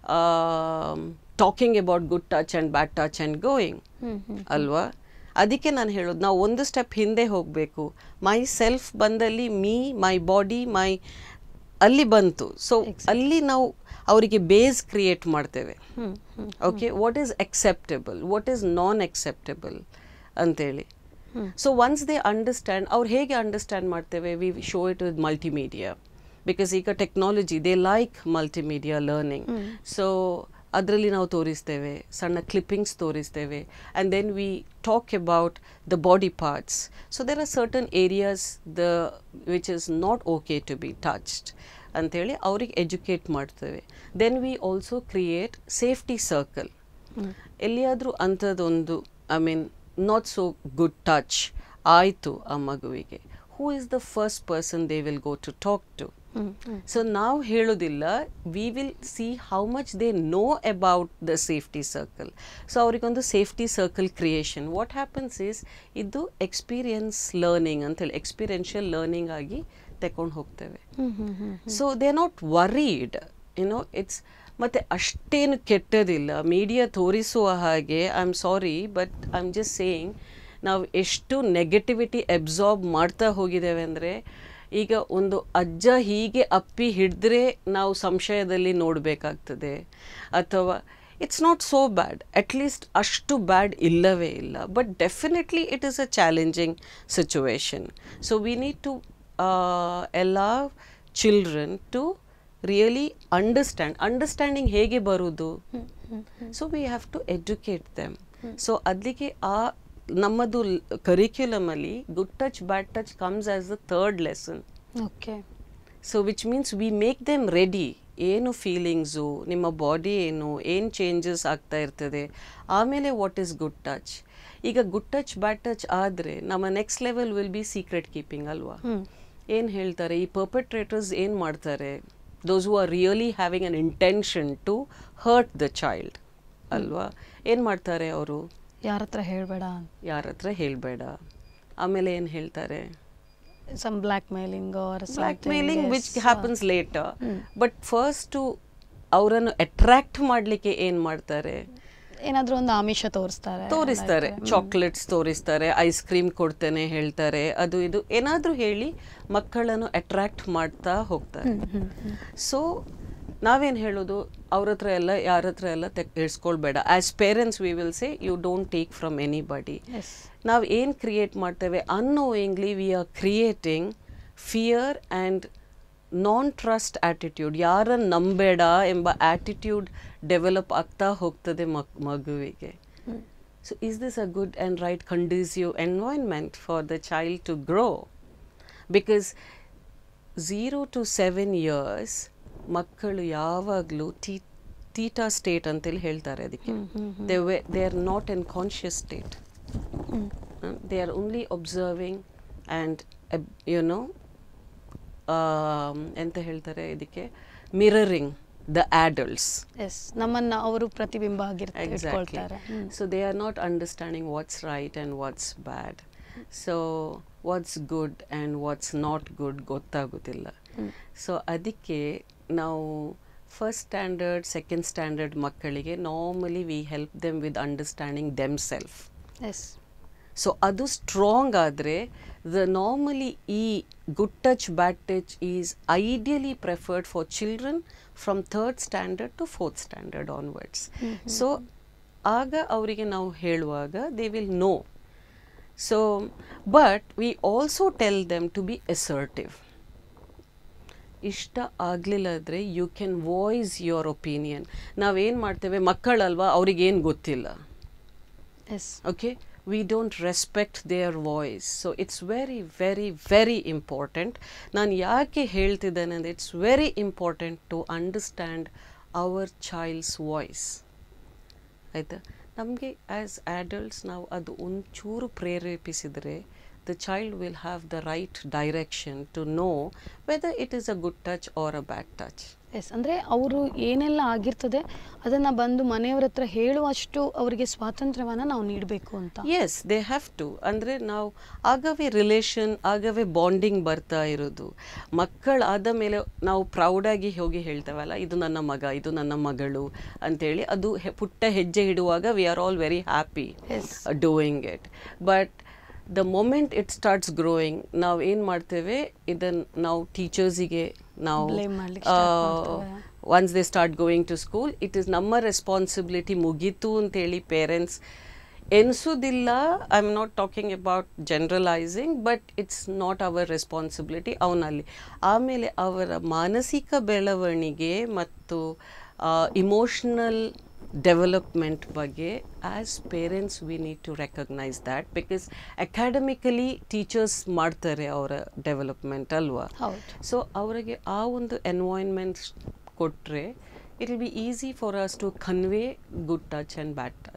talking about good touch and bad touch and going ಅಲ್ವಾ. ಅದಕ್ಕೆ ನಾನು ಹೇಳೋದು, ನಾವು ಒಂದು ಸ್ಟೆಪ್ ಹಿಂದೆ ಹೋಗಬೇಕು. ಮೈ ಸೆಲ್ಫ್ ಬಂದಲ್ಲಿ ಮೈ ಬಾಡಿ ಅಲ್ಲಿ ಬಂತು. ಸೊ ಅಲ್ಲಿ ನಾವು ಅವರಿಗೆ ಬೇಸ್ ಕ್ರಿಯೇಟ್ ಮಾಡ್ತೇವೆ. Okay, what is acceptable, what is non acceptable ಅಂತೇಳಿ. ಸೊ ಒನ್ಸ್ ದೇ ಅಂಡರ್ಸ್ಟ್ಯಾಂಡ್, ಅವ್ರು ಹೇಗೆ ಅಂಡರ್ಸ್ಟ್ಯಾಂಡ್ ಮಾಡ್ತೇವೆ, we show it with multimedia, because ಈಗ technology they like multimedia learning. So ಅದರಲ್ಲಿ ನಾವು ತೋರಿಸ್ತೇವೆ, ಸಣ್ಣ ಕ್ಲಿಪ್ಪಿಂಗ್ಸ್ ತೋರಿಸ್ತೇವೆ, and then we talk about the body parts. So there are certain areas which is not okay to be touched ಅಂಥೇಳಿ ಅವ್ರಿಗೆ educate ಮಾಡ್ತೇವೆ. Then we also create safety circle. ಎಲ್ಲಿಯಾದರೂ ಅಂಥದ್ದೊಂದು ನಾಟ್ ಸೋ ಗುಡ್ ಟಚ್ ಆಯಿತು ಆ ಮಗುವಿಗೆ, who is the first person they will go to talk to. So ನಾವು ಹೇಳೋದಿಲ್ಲ, we will see how much they know about the safety circle. So ಅವರಿಗೊಂದು safety circle creation. What happens is, ಇದು experience learning ಅಂತೇಳಿ experiential learning ಆಗಿ ತಗೊಂಡು ಹೋಗ್ತೇವೆ. So they are not worried, it's ಮತ್ತು ಅಷ್ಟೇನು ಕೆಟ್ಟದಿಲ್ಲ. ಮೀಡಿಯಾ ತೋರಿಸುವ ಹಾಗೆ, I am sorry but I am just saying, ನಾವು ಎಷ್ಟು ನೆಗೆಟಿವಿಟಿ ಅಬ್ಸಾರ್ಬ್ ಮಾಡ್ತಾ ಹೋಗಿದ್ದೇವೆ ಅಂದರೆ, ಈಗ ಒಂದು ಅಜ್ಜ ಹೀಗೆ ಅಪ್ಪಿ ಹಿಡಿದ್ರೆ ನಾವು ಸಂಶಯದಲ್ಲಿ ನೋಡಬೇಕಾಗ್ತದೆ, ಅಥವಾ it's not so bad, at least ಅಷ್ಟು ಬ್ಯಾಡ್ ಇಲ್ಲವೇ ಇಲ್ಲ. But definitely it is a challenging situation. So we need to allow children to really understanding ಹೇಗೆ ಬರುವುದು. So we have to educate them. So ಅದಕ್ಕೆ ನಮ್ಮದು ಕರಿಕ್ಯುಲಮಲ್ಲಿ good touch bad touch comes as the third lesson. Okay. So which means we make them ready. ಏನು feelings, ನಿಮ್ಮ body ಏನು changes ಆಗ್ತಾ ಇರ್ತದೆ, ಆಮೇಲೆ ವಾಟ್ ಈಸ್ ಗುಡ್ ಟಚ್. ಈಗ ಗುಡ್ ಟಚ್ ಬ್ಯಾಡ್ ಟಚ್ ಆದರೆ ನಮ್ಮ next level will be secret keeping ಅಲ್ವಾ. ಏನು ಹೇಳ್ತಾರೆ ಈ ಪರ್ಪೆಟ್ರೇಟರ್ಸ್, ಏನು ಮಾಡ್ತಾರೆ, those who are really having an intention to hurt the child ಅಲ್ವಾ. ಏನು ಮಾಡ್ತಾರೆ ಅವರು, ಯಾರ ಹತ್ರ ಹೇಳಬೇಡ. ಆಮೇಲೆ ಏನು ಹೇಳ್ತಾರೆ, some blackmailing or blackmailing which happens later. But first to ಅವರನ್ನು ಅಟ್ರಾಕ್ಟ್ ಮಾಡಲಿಕ್ಕೆ ಏನು ಮಾಡ್ತಾರೆ, ಏನಾದರೂ ಒಂದು ಆಮಿಷ ತೋರಿಸ್ತಾರೆ, ಚಾಕ್ಲೇಟ್ಸ್ ತೋರಿಸ್ತಾರೆ, ಐಸ್ ಕ್ರೀಮ್ ಕೊಡ್ತೇನೆ ಹೇಳ್ತಾರೆ, ಅದು ಇದು ಏನಾದರೂ ಹೇಳಿ ಮಕ್ಕಳನ್ನು ಅಟ್ರಾಕ್ಟ್ ಮಾಡ್ತಾ ಹೋಗ್ತಾರೆ. ಸೊ ನಾವೇನು ಹೇಳೋದು, ಅವ್ರ ಹತ್ರ ಎಲ್ಲ ಯಾರ ಹತ್ರ ಎಲ್ಲ ಇಡ್ಸ್ಕೊಳ್ಬೇಡ. As parents we will say you don't take from anybody. ನಾವು ಏನು ಕ್ರಿಯೇಟ್ ಮಾಡ್ತೇವೆ, unknowingly we are creating fear and non trust attitude. ಯಾರನ್ನು ನಂಬೇಡ ಎಂಬ ಆ್ಯಟಿಟ್ಯೂಡ್ ಡೆವಲಪ್ ಆಗ್ತಾ ಹೋಗ್ತದೆ ಮಗುವಿಗೆ. So is this a good and right conducive environment for the child to grow? Because 0 to 7 years ಮಕ್ಕಳು ಯಾವಾಗಲೂ ತೀಟಾ ಸ್ಟೇಟ್ ಅಂತೇಳಿ ಹೇಳ್ತಾರೆ ಅದಕ್ಕೆ. They are not in conscious state. They are only observing and ಎಂತ ಹೇಳ್ತಾರೆ ಇದಕ್ಕೆ, ಮಿರರಿಂಗ್ ದ adults. ನಮ್ಮನ್ನ ಅವರು ಪ್ರತಿಬಿಂಬ ಆಗಿರ್ತಾರೆ. So they are not understanding what's right and what's bad. So what's good and what's not good ಗೊತ್ತಾಗೋದಿಲ್ಲ. So ಅದಕ್ಕೆ ನಾವು ಫಸ್ಟ್ ಸ್ಟ್ಯಾಂಡರ್ಡ್ ಸೆಕೆಂಡ್ ಸ್ಟ್ಯಾಂಡರ್ಡ್ ಮಕ್ಕಳಿಗೆ normally we help them with understanding them self. So ಅದು strong ಆದರೆ normally ಈ good touch bad touch is ideally preferred for children from 3rd standard to 4th standard onwards. So ಆಗ ಅವರಿಗೆ ನಾವು ಹೇಳುವಾಗ they will know. So but we also tell them to be assertive. ಇಷ್ಟ ಆಗಲಿಲ್ಲದ್ರೆ you can voice your opinion. ನಾವೇನು ಮಾಡ್ತೇವೆ, ಮಕ್ಕಳಲ್ವಾ, ಅವ್ರಿಗೇನು ಗೊತ್ತಿಲ್ಲ. Okay, we don't respect their voice. So it's very, very, very important. ನಾನು ಯಾಕೆ ಹೇಳ್ತಿದ್ದೇನೆ ಅಂದರೆ, it's very important to understand our child's voice. ಆಯಿತಾ, ನಮಗೆ ಆ್ಯಸ್ ಆ್ಯಡಲ್ಟ್ಸ್ ನಾವು ಅದು ಒಂಚೂರು ಪ್ರೇರೇಪಿಸಿದರೆ the child will have the right direction to know whether it is a good touch or a bad touch. ಅಂದರೆ ಅವರು ಏನೆಲ್ಲ ಆಗಿರ್ತದೆ ಅದನ್ನು ಬಂದು ಮನೆಯವ್ರ ಹತ್ರ ಹೇಳುವಷ್ಟು ಅವರಿಗೆ ಸ್ವಾತಂತ್ರ್ಯವನ್ನು ನಾವು ನೀಡಬೇಕು ಅಂತ. Yes, they have to. ಅಂದರೆ ನಾವು ಆಗವೇ ರಿಲೇಷನ್, ಆಗವೇ ಬಾಂಡಿಂಗ್ ಬರ್ತಾ ಇರೋದು. ಮಕ್ಕಳಾದ ಮೇಲೆ ನಾವು ಪ್ರೌಡಾಗಿ ಹೋಗಿ ಹೇಳ್ತೇವಲ್ಲ, ಇದು ನನ್ನ ಮಗ, ಇದು ನನ್ನ ಮಗಳು ಅಂತೇಳಿ, ಅದು ಪುಟ್ಟ ಹೆಜ್ಜೆ ಇಡುವಾಗ we are all very happy doing it. But the moment it starts growing, ನಾವು ಏನು ಮಾಡ್ತೇವೆ, ಇದನ್ನು ನಾವು ಟೀಚರ್ಸಿಗೆ ನಾವು once they start going to school, it is ನಮ್ಮ ರೆಸ್ಪಾನ್ಸಿಬಿಲಿಟಿ ಮುಗೀತು ಅಂತೇಳಿ ಪೇರೆಂಟ್ಸ್ ಎನಿಸೋದಿಲ್ಲ. I am not talking about generalising, but it's not our responsibility ಅವನಲ್ಲಿ. ಆಮೇಲೆ ಅವರ ಮಾನಸಿಕ ಬೆಳವಣಿಗೆ ಮತ್ತು ಇಮೋಷ್ನಲ್ ಡೆವಲಪ್ಮೆಂಟ್ ಬಗ್ಗೆ as parents we need to recognise that. Because academically teachers ಮಾಡ್ತಾರೆ ಅವರ ಡೆವಲಪ್ಮೆಂಟ್ ಅಲ್ವಾ. ಸೊ ಅವರಿಗೆ ಆ ಒಂದು ಎನ್ವೈರ್ನ್ಮೆಂಟ್ ಕೊಟ್ಟರೆ it will be easy for us to convey good touch and bad touch.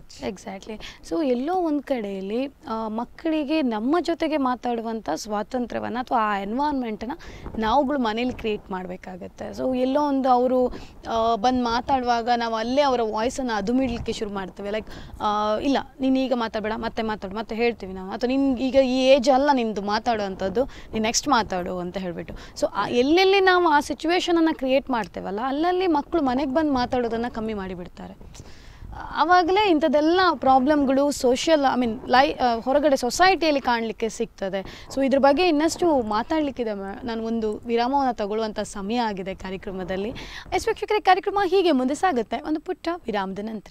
Much. Exactly. So ಎಲ್ಲೋ ಒಂದು ಕಡೆಯಲ್ಲಿ ಮಕ್ಕಳಿಗೆ ನಮ್ಮ ಜೊತೆಗೆ ಮಾತಾಡುವಂಥ ಸ್ವಾತಂತ್ರ್ಯವನ್ನು ಅಥವಾ ಆ ಎನ್ವೈರ್ಮೆಂಟನ್ನು ನಾವುಗಳು ಮನೇಲಿ ಕ್ರಿಯೇಟ್ ಮಾಡಬೇಕಾಗತ್ತೆ. ಸೊ ಎಲ್ಲೋ ಒಂದು ಅವರು ಬಂದು ಮಾತಾಡುವಾಗ ನಾವು ಅಲ್ಲೇ ಅವರ ವಾಯ್ಸನ್ನು ಅದುಮಿಡ್ಲಿಕ್ಕೆ ಶುರು ಮಾಡ್ತೇವೆ. ಲೈಕ್ ಇಲ್ಲ ನೀನು ಈಗ ಮಾತಾಡಬೇಡ, ಮತ್ತೆ ಹೇಳ್ತೀವಿ ನಾವು, ಅಥವಾ ನಿಮ್ಗೆ ಈಗ ಈ ಏಜ್ ಅಲ್ಲ ನಿಮ್ಮದು ಮಾತಾಡೋವಂಥದ್ದು, ನೀನು ನೆಕ್ಸ್ಟ್ ಮಾತಾಡು ಅಂತ ಹೇಳಿಬಿಟ್ಟು. ಸೊ ಎಲ್ಲೆಲ್ಲಿ ನಾವು ಆ ಸಿಚುವೇಶನನ್ನು ಕ್ರಿಯೇಟ್ ಮಾಡ್ತೇವಲ್ಲ ಅಲ್ಲಲ್ಲಿ ಮಕ್ಕಳು ಮನೆಗೆ ಬಂದು ಮಾತಾಡೋದನ್ನು ಕಮ್ಮಿ ಮಾಡಿಬಿಡ್ತಾರೆ. ಆವಾಗಲೇ ಇಂಥದ್ದೆಲ್ಲ ಪ್ರಾಬ್ಲಮ್ಗಳು ಸೋಷಿಯಲ್ ಹೊರಗಡೆ ಸೊಸೈಟಿಯಲ್ಲಿ ಕಾಣಲಿಕ್ಕೆ ಸಿಗ್ತದೆ. ಸೊ ಇದ್ರ ಬಗ್ಗೆ ಇನ್ನಷ್ಟು ಮಾತಾಡಲಿಕ್ಕಿದೆ. ನಾನು ಒಂದು ವಿರಾಮವನ್ನು ತಗೊಳ್ಳುವಂಥ ಸಮಯ ಆಗಿದೆ ಕಾರ್ಯಕ್ರಮದಲ್ಲಿ. ವೀಕ್ಷಕರೇ, ಕಾರ್ಯಕ್ರಮ ಹೀಗೆ ಮುಂದೆ ಸಾಗುತ್ತೆ ಒಂದು ಪುಟ್ಟ ವಿರಾಮದ ನಂತರ.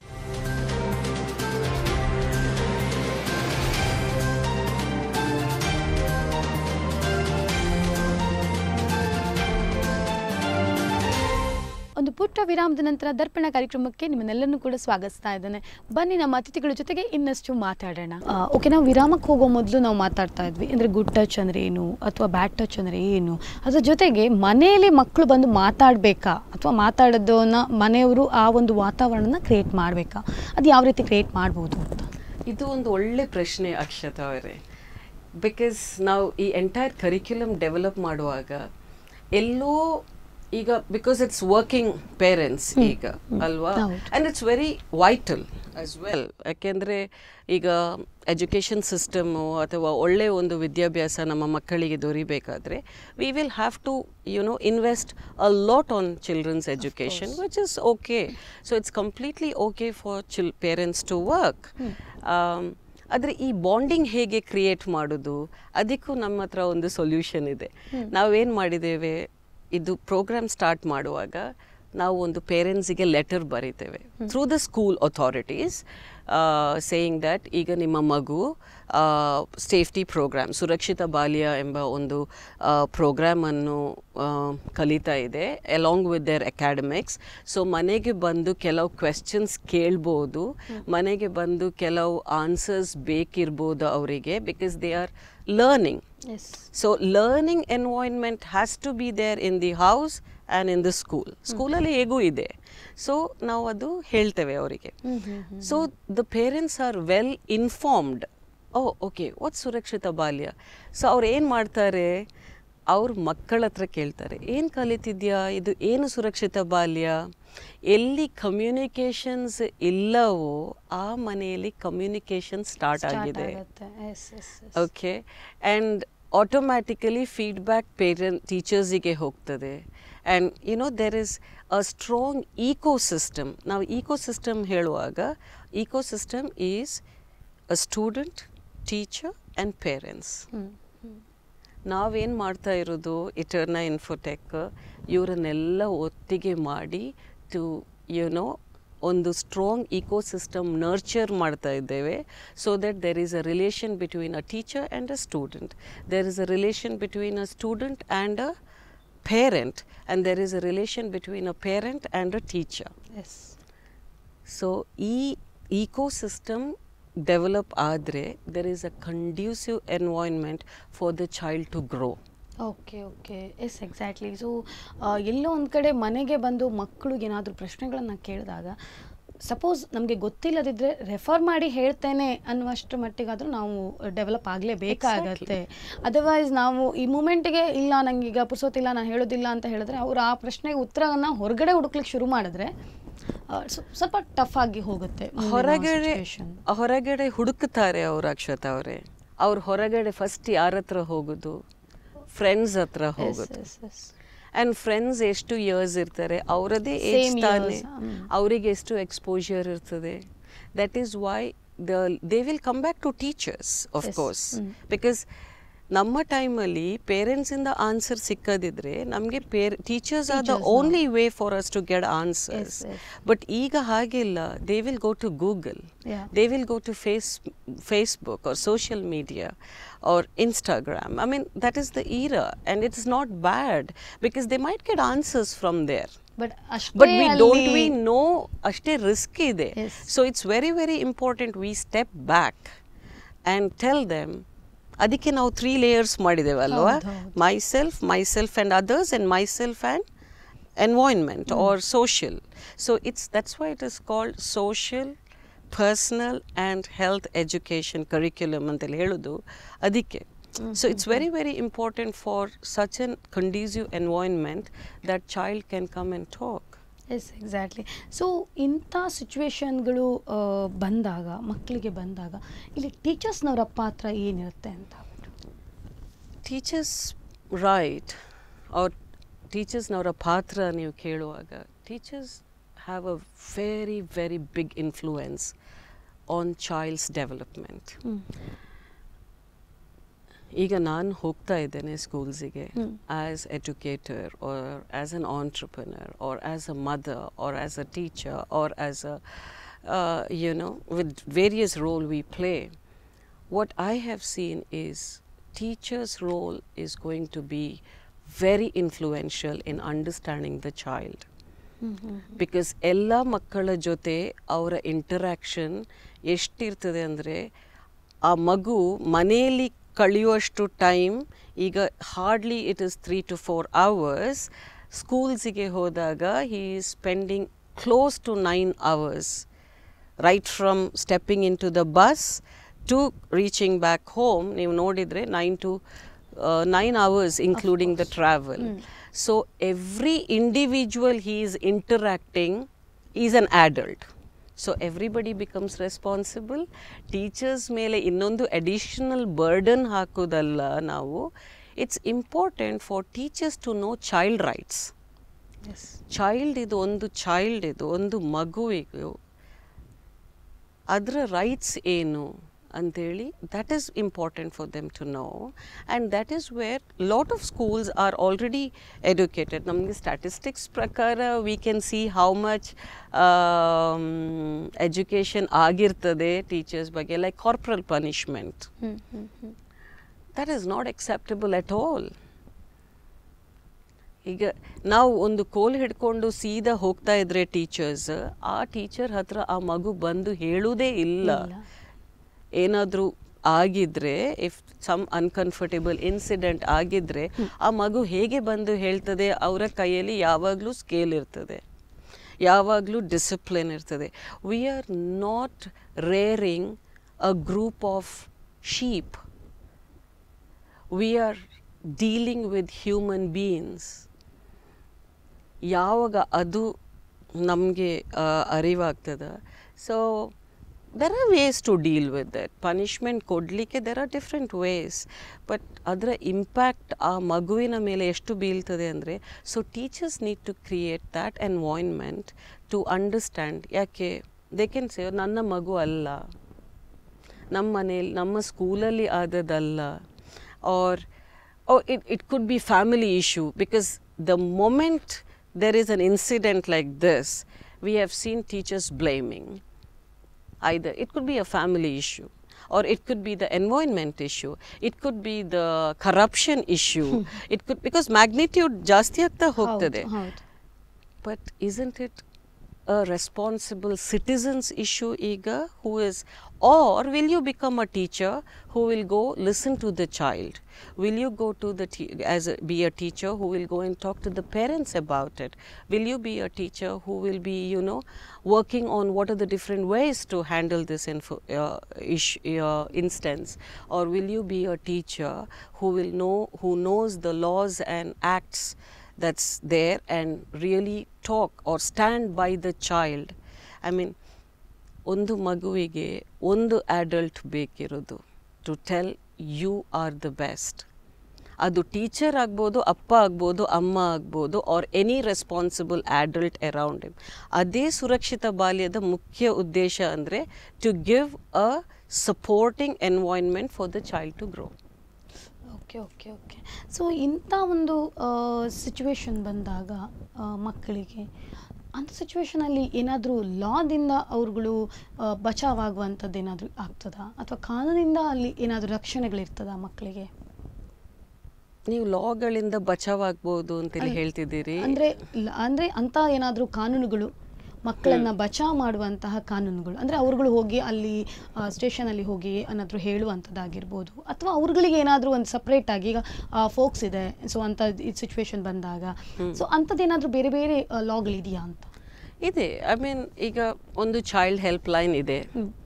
ಒಂದು ಪುಟ್ಟ ವಿರಾಮದ ನಂತರ ದರ್ಪಣ ಕಾರ್ಯಕ್ರಮಕ್ಕೆ ನಿಮ್ಮನ್ನೆಲ್ಲರನ್ನೂ ಕೂಡ ಸ್ವಾಗತಿಸ್ತಾ ಇದ್ದೇನೆ. ಬನ್ನಿ ನಮ್ಮ ಅತಿಥಿಗಳ ಜೊತೆಗೆ ಇನ್ನಷ್ಟು ಮಾತಾಡೋಣ. ಓಕೆ, ನಾವು ವಿರಾಮಕ್ಕೆ ಹೋಗೋ ಮೊದಲು ನಾವು ಮಾತಾಡ್ತಾ ಇದ್ವಿ ಅಂದರೆ ಗುಡ್ ಟಚ್ ಅಂದರೆ ಏನು ಅಥವಾ ಬ್ಯಾಡ್ ಟಚ್ ಅಂದರೆ ಏನು, ಅದ್ರ ಜೊತೆಗೆ ಮನೆಯಲ್ಲಿ ಮಕ್ಕಳು ಬಂದು ಮಾತಾಡಬೇಕಾ ಅಥವಾ ಮಾತಾಡೋದನ್ನ ಮನೆಯವರು ಆ ಒಂದು ವಾತಾವರಣನ ಕ್ರಿಯೇಟ್ ಮಾಡಬೇಕಾ, ಅದು ಯಾವ ರೀತಿ ಕ್ರಿಯೇಟ್ ಮಾಡ್ಬೋದು ಅಂತ. ಇದು ಒಂದು ಒಳ್ಳೆ ಪ್ರಶ್ನೆ ಅಕ್ಷತಾ ಅವರೇ. ಬಿಕಾಸ್ ನಾವು ಈ ಎಂಟೈರ್ ಕರಿಕ್ಯುಲಮ್ ಡೆವಲಪ್ ಮಾಡುವಾಗ ಎಲ್ಲೋ ಈಗ ಬಿಕಾಸ್ ಇಟ್ಸ್ ವರ್ಕಿಂಗ್ ಪೇರೆಂಟ್ಸ್ ಈಗ ಅಲ್ವಾ, and it's very vital as well. ಯಾಕೆಂದರೆ ಈಗ ಎಜುಕೇಷನ್ ಸಿಸ್ಟಮು ಅಥವಾ ಒಳ್ಳೆಯ ಒಂದು ವಿದ್ಯಾಭ್ಯಾಸ ನಮ್ಮ ಮಕ್ಕಳಿಗೆ ದೊರಿಬೇಕಾದ್ರೆ we will have to invest a lot on children's education, which is okay. So it's completely okay for parents to work. ಆದರೆ ಈ ಬಾಂಡಿಂಗ್ ಹೇಗೆ ಕ್ರಿಯೇಟ್ ಮಾಡೋದು, ಅದಕ್ಕೂ ನಮ್ಮ ಹತ್ರ ಒಂದು ಸೊಲ್ಯೂಷನ್ ಇದೆ. ನಾವೇನು ಮಾಡಿದ್ದೇವೆ, ಇದು ಪ್ರೋಗ್ರಾಮ್ ಸ್ಟಾರ್ಟ್ ಮಾಡುವಾಗ ನಾವು ಒಂದು ಪೇರೆಂಟ್ಸಿಗೆ ಲೆಟರ್ ಬರೀತೇವೆ through the school authorities saying that ಈಗ ನಿಮ್ಮ ಮಗು ಸೇಫ್ಟಿ ಪ್ರೋಗ್ರಾಮ್ ಸುರಕ್ಷಿತ ಬಾಲ್ಯ ಎಂಬ ಒಂದು ಪ್ರೋಗ್ರಾಮನ್ನು ಕಲಿತಾ ಇದೆ along with their academics. So ಮನೆಗೆ ಬಂದು ಕೆಲವು ಕ್ವೆಶ್ಚನ್ಸ್ ಕೇಳ್ಬೋದು, ಮನೆಗೆ ಬಂದು ಕೆಲವು ಆನ್ಸರ್ಸ್ ಬೇಕಿರ್ಬೋದು ಅವರಿಗೆ, because they are learning. Yes. So learning environment has to be there in the house and in the school. ಸ್ಕೂಲಲ್ಲಿ ಹೇಗೂ ಇದೆ. ಸೊ ನಾವು ಅದು ಹೇಳ್ತೇವೆ ಅವರಿಗೆ. So the parents are well informed. Okay, what ಸುರಕ್ಷಿತ ಬಾಲ್ಯ. ಸೊ ಅವ್ರು ಏನು ಮಾಡ್ತಾರೆ, ಅವ್ರ ಮಕ್ಕಳ ಹತ್ರ ಕೇಳ್ತಾರೆ, ಏನು ಕಲಿತಿದ್ಯಾ, ಇದು ಏನು ಸುರಕ್ಷಿತ ಬಾಲ್ಯ. ಎಲ್ಲಿ ಕಮ್ಯುನಿಕೇಷನ್ಸ್ ಇಲ್ಲವೋ ಆ ಮನೆಯಲ್ಲಿ ಕಮ್ಯುನಿಕೇಷನ್ ಸ್ಟಾರ್ಟ್ ಆಗಿದೆ. ಓಕೆ, ಆ್ಯಂಡ್ ಆಟೋಮ್ಯಾಟಿಕಲಿ ಫೀಡ್ಬ್ಯಾಕ್ ಟೀಚರ್ಸಿಗೆ ಹೋಗ್ತದೆ. And there is a strong ecosystem. ನಾವು ಈಕೋಸಿಸ್ಟಮ್ ಹೇಳುವಾಗ ecosystem is a student, teacher and parents. ನಾವೇನು ಮಾಡ್ತಾ ಇರೋದು, ಇಟರ್ನಾ ಇನ್ಫೋಟೆಕ್ ಇವರನ್ನೆಲ್ಲ ಒಟ್ಟಿಗೆ ಮಾಡಿ ಟು ಒಂದು ಸ್ಟ್ರಾಂಗ್ ಈಕೋಸಿಸ್ಟಮ್ ನರ್ಚರ್ ಮಾಡ್ತಾ ಇದ್ದೇವೆ. So that there is a relation between a teacher and a student, there is a relation between a student and a parent, and there is a relation between a parent and a teacher. Yes. So ecosystem develop adre there is a conducive environment for the child to grow. Okay okay, yes exactly. So ಎಲ್ಲೋ ಒಂದು ಕಡೆ ಮನೆಗೆ ಬಂದು ಮಕ್ಕಳಿಗೆ ಏನಾದರೂ ಪ್ರಶ್ನೆಗಳನ್ನು ಕೇಳಿದಾಗ suppose ನಮಗೆ ಗೊತ್ತಿಲ್ಲದಿದ್ದರೆ ರೆಫರ್ ಮಾಡಿ ಹೇಳ್ತೇನೆ ಅನ್ನುವಷ್ಟರ ಮಟ್ಟಿಗಾದರೂ ನಾವು ಡೆವಲಪ್ ಆಗಲೇಬೇಕಾಗತ್ತೆ. ಅದರ್ವೈಸ್ ನಾವು ಈ ಮೂಮೆಂಟಿಗೆ ಇಲ್ಲ ನನಗೀಗ ಪುರ್ಸೋತಿಲ್ಲ, ನಾನು ಹೇಳೋದಿಲ್ಲ ಅಂತ ಹೇಳಿದ್ರೆ ಅವರು ಆ ಪ್ರಶ್ನೆಗೆ ಉತ್ತರವನ್ನು ಹೊರಗಡೆ ಹುಡುಕ್ಲಿಕ್ಕೆ ಶುರು ಮಾಡಿದ್ರೆ ಸ್ವಲ್ಪ ಟಫ್ ಆಗಿ ಹೋಗುತ್ತೆ. ಹೊರಗಡೆ ಹುಡುಕ್ತಾರೆ ಅವರು. ಅಕ್ಷತಾ ಅವರೇ, ಅವ್ರು ಹೊರಗಡೆ ಫಸ್ಟ್ ಯಾರ ಹತ್ರ ಹೋಗೋದು, ಫ್ರೆಂಡ್ಸ್ ಹತ್ರ ಹೋಗೋದು. ಆ್ಯಂಡ್ ಫ್ರೆಂಡ್ಸ್ ಎಷ್ಟು ಇಯರ್ಸ್ ಇರ್ತಾರೆ, ಅವರದೇ ಏಜ್ ತಾನೆ, ಅವರಿಗೆ ಎಷ್ಟು ಎಕ್ಸ್ಪೋಜರ್ ಇರ್ತದೆ. That is why they will come back to teachers of course. Because ನಮ್ಮ ಟೈಮಲ್ಲಿ ಪೇರೆಂಟ್ಸಿಂದ ಆನ್ಸರ್ ಸಿಕ್ಕದಿದ್ರೆ ನಮಗೆ teachers are the only way for us to get answers. But ಈಗ ಹಾಗಿಲ್ಲ. They will go to Google, they will go to Facebook or social media or Instagram. I mean, that is the era, and it is not bad because they might get answers from there. But we know ashte risk ide. So it's very very important we step back and tell them. Adike now 3 layers madideve alva, myself and others, and myself and environment or social. So that's why it is called social, personal and health education curriculum ಅಂತೇಳಿ ಹೇಳೋದು ಅದಕ್ಕೆ. So it's very, very important for such an conducive environment that child can come and talk. Yes exactly. So ಇಂಥ ಸಿಚುವೇಶನ್ಗಳು ಬಂದಾಗ, ಮಕ್ಕಳಿಗೆ ಬಂದಾಗ ಇಲ್ಲಿ ಟೀಚರ್ಸ್ನವರ ಪಾತ್ರ ಏನಿರುತ್ತೆ ಅಂತ? ಟೀಚರ್ಸ್ ರೈಟ್ ಅವ್ರ ಟೀಚರ್ಸ್ನವರ ಪಾತ್ರ ನೀವು ಕೇಳುವಾಗ, teachers have a very very big influence on child's development. ಈಗ ನಾನು ಹೋಗ್ತಾ ಇದ್ದೇನೆ ಸ್ಕೂಲ್ಸಿಗೆ as educator or as an entrepreneur or as a mother or as a teacher or as a with various role we play. What I have seen is teachers role is going to be very influential in understanding the child. Because ಎಲ್ಲ ಮಕ್ಕಳ ಜೊತೆ ಅವರ interaction ಎಷ್ಟಿರ್ತದೆ ಅಂದರೆ, ಆ ಮಗು ಮನೆಯಲ್ಲಿ ಕಳೆಯುವಷ್ಟು time ಈಗ hardly it is 3 to 4 hours. ಸ್ಕೂಲ್ಸಿಗೆ ಹೋದಾಗ he is spending close to 9 hours, right from stepping in to the bus to reaching back home. ನೀವು ನೋಡಿದರೆ 9 hours including the travel. So every individual he is interacting is an adult. So everybody becomes responsible. Teachers ಮೇಲೆ ಇನ್ನೊಂದು additional burden ಹಾಕೋದಲ್ಲ ನಾವು. It's important for teachers to know child rights. Child ಇದು ಒಂದು ಮಗುವಿಗೂ ಅದರ rights ಏನು ಅಂತೇಳಿ, that is important for them to know, and that is where lot of schools are already educated. Namge statistics prakara we can see how much education agirtade teachers ಬಗ್ಗೆ, like corporal punishment. That is not acceptable at all. ಈಗ ನಾವು ಒಂದು ಕೋಲ್ ಹಿಡ್ಕೊಂಡು ಸೀದಾ ಹೋಗ್ತಾ ಇದ್ರೆ teachers, ಆ ಟೀಚರ್ ಹತ್ರ ಆ ಮಗು ಬಂದು ಹೇಳುವುದೇ ಇಲ್ಲ. ಏನಾದರೂ ಆಗಿದ್ರೆ, ಇಫ್ ಸಮ್ ಅನ್ಕಂಫರ್ಟೇಬಲ್ ಇನ್ಸಿಡೆಂಟ್ ಆಗಿದ್ರೆ ಆ ಮಗು ಹೇಗೆ ಬಂದು ಹೇಳ್ತದೆ? ಅವರ ಕೈಯಲ್ಲಿ ಯಾವಾಗಲೂ ಸ್ಕೇಲ್ ಇರ್ತದೆ, ಯಾವಾಗಲೂ ಡಿಸಿಪ್ಲಿನ್ ಇರ್ತದೆ. We are not rearing a group of sheep, we are dealing with human beings. ಯಾವಾಗ ಅದು ನಮಗೆ ಅರಿವಾಗ್ತದೆ. So there are ways to deal with that. Punishment kodlike there are different ways, but adra impact aa maguvina mele eshtu beeltade andre, so teachers need to create that environment to understand. Yake they can say nanna magu alla, ನಮ್ಮ ಮನೆಯಲ್ಲಿ ನಮ್ಮ ಸ್ಕೂಲಲ್ಲಿ ಆದದಲ್ಲ, or it could be family issue, because the moment there is an incident like this, we have seen teachers blaming. Either it could be a family issue, or it could be the environment issue, it could be the corruption issue, it could, because magnitude ಜಾಸ್ತಿ ಆಗ್ತಾ ಹೋಗ್ತದೆ. But isn't it a responsible citizens issue ಈಗ, who is, or will you become a teacher who will go listen to the child? Will you go to the be a teacher who will go and talk to the parents about it? Will you be a teacher who will be, working on what are the different ways to handle this instance? Or will you be a teacher who knows the laws and acts that's there and really talk or stand by the child? I mean, ಒಂದು ಮಗುವಿಗೆ ಒಂದು adult ಬೇಕಿರೋದು to tell you are the best. ಅದು teacher ಆಗ್ಬೋದು, ಅಪ್ಪ ಆಗ್ಬೋದು, ಅಮ್ಮ ಆಗ್ಬೋದು, or any responsible adult around him. ಅದೇ ಸುರಕ್ಷಿತ ಬಾಲ್ಯದ ಮುಖ್ಯ ಉದ್ದೇಶ ಅಂದರೆ to give a supporting environment for the child to grow. Okay. So ಇಂಥ ಒಂದು ಸಿಚುವೇಶನ್ ಬಂದಾಗ ಮಕ್ಕಳಿಗೆ, ಅಂಥ ಸಿಚುವೇಶನಲ್ಲಿ ಏನಾದರೂ ಲಾದಿಂದ ಅವ್ರುಗಳು ಬಚಾವಾಗುವಂಥದ್ದು ಏನಾದರೂ ಆಗ್ತದಾ, ಅಥವಾ ಕಾನೂನಿಂದ ಅಲ್ಲಿ ಏನಾದರೂ ರಕ್ಷಣೆಗಳಿರ್ತದಾ ಮಕ್ಕಳಿಗೆ? ನೀವು ಲಾಗಳಿಂದ ಬಚಾವಾಗ್ಬೋದು ಅಂತೇಳಿ ಹೇಳ್ತಿದ್ದೀರಿ. ಅಂದರೆ ಅಂಥ ಏನಾದರೂ ಕಾನೂನುಗಳು, ಮಕ್ಕಳನ್ನು ಬಚಾವ್ ಮಾಡುವಂತಹ ಕಾನೂನುಗಳು, ಅಂದರೆ ಅವ್ರುಗಳು ಹೋಗಿ ಅಲ್ಲಿ ಸ್ಟೇಷನಲ್ಲಿ ಹೋಗಿ ಏನಾದರೂ ಹೇಳುವಂಥದ್ದಾಗಿರ್ಬೋದು, ಅಥವಾ ಅವ್ರುಗಳಿಗೆ ಏನಾದರೂ ಒಂದು ಸಪ್ರೇಟಾಗಿ, ಈಗ ಫೋಕ್ಸ್ ಇದೆ, ಸೊ ಅಂಥ ಸಿಚುವೇಶನ್ ಬಂದಾಗ, ಸೊ ಅಂಥದ್ದೇನಾದರೂ ಬೇರೆ ಬೇರೆ ಲಾಗಳಿದೆಯಾ ಅಂತ? ಇದೆ. ಐ ಮೀನ್ ಈಗ ಒಂದು ಚೈಲ್ಡ್ ಹೆಲ್ಪ್ ಲೈನ್ ಇದೆ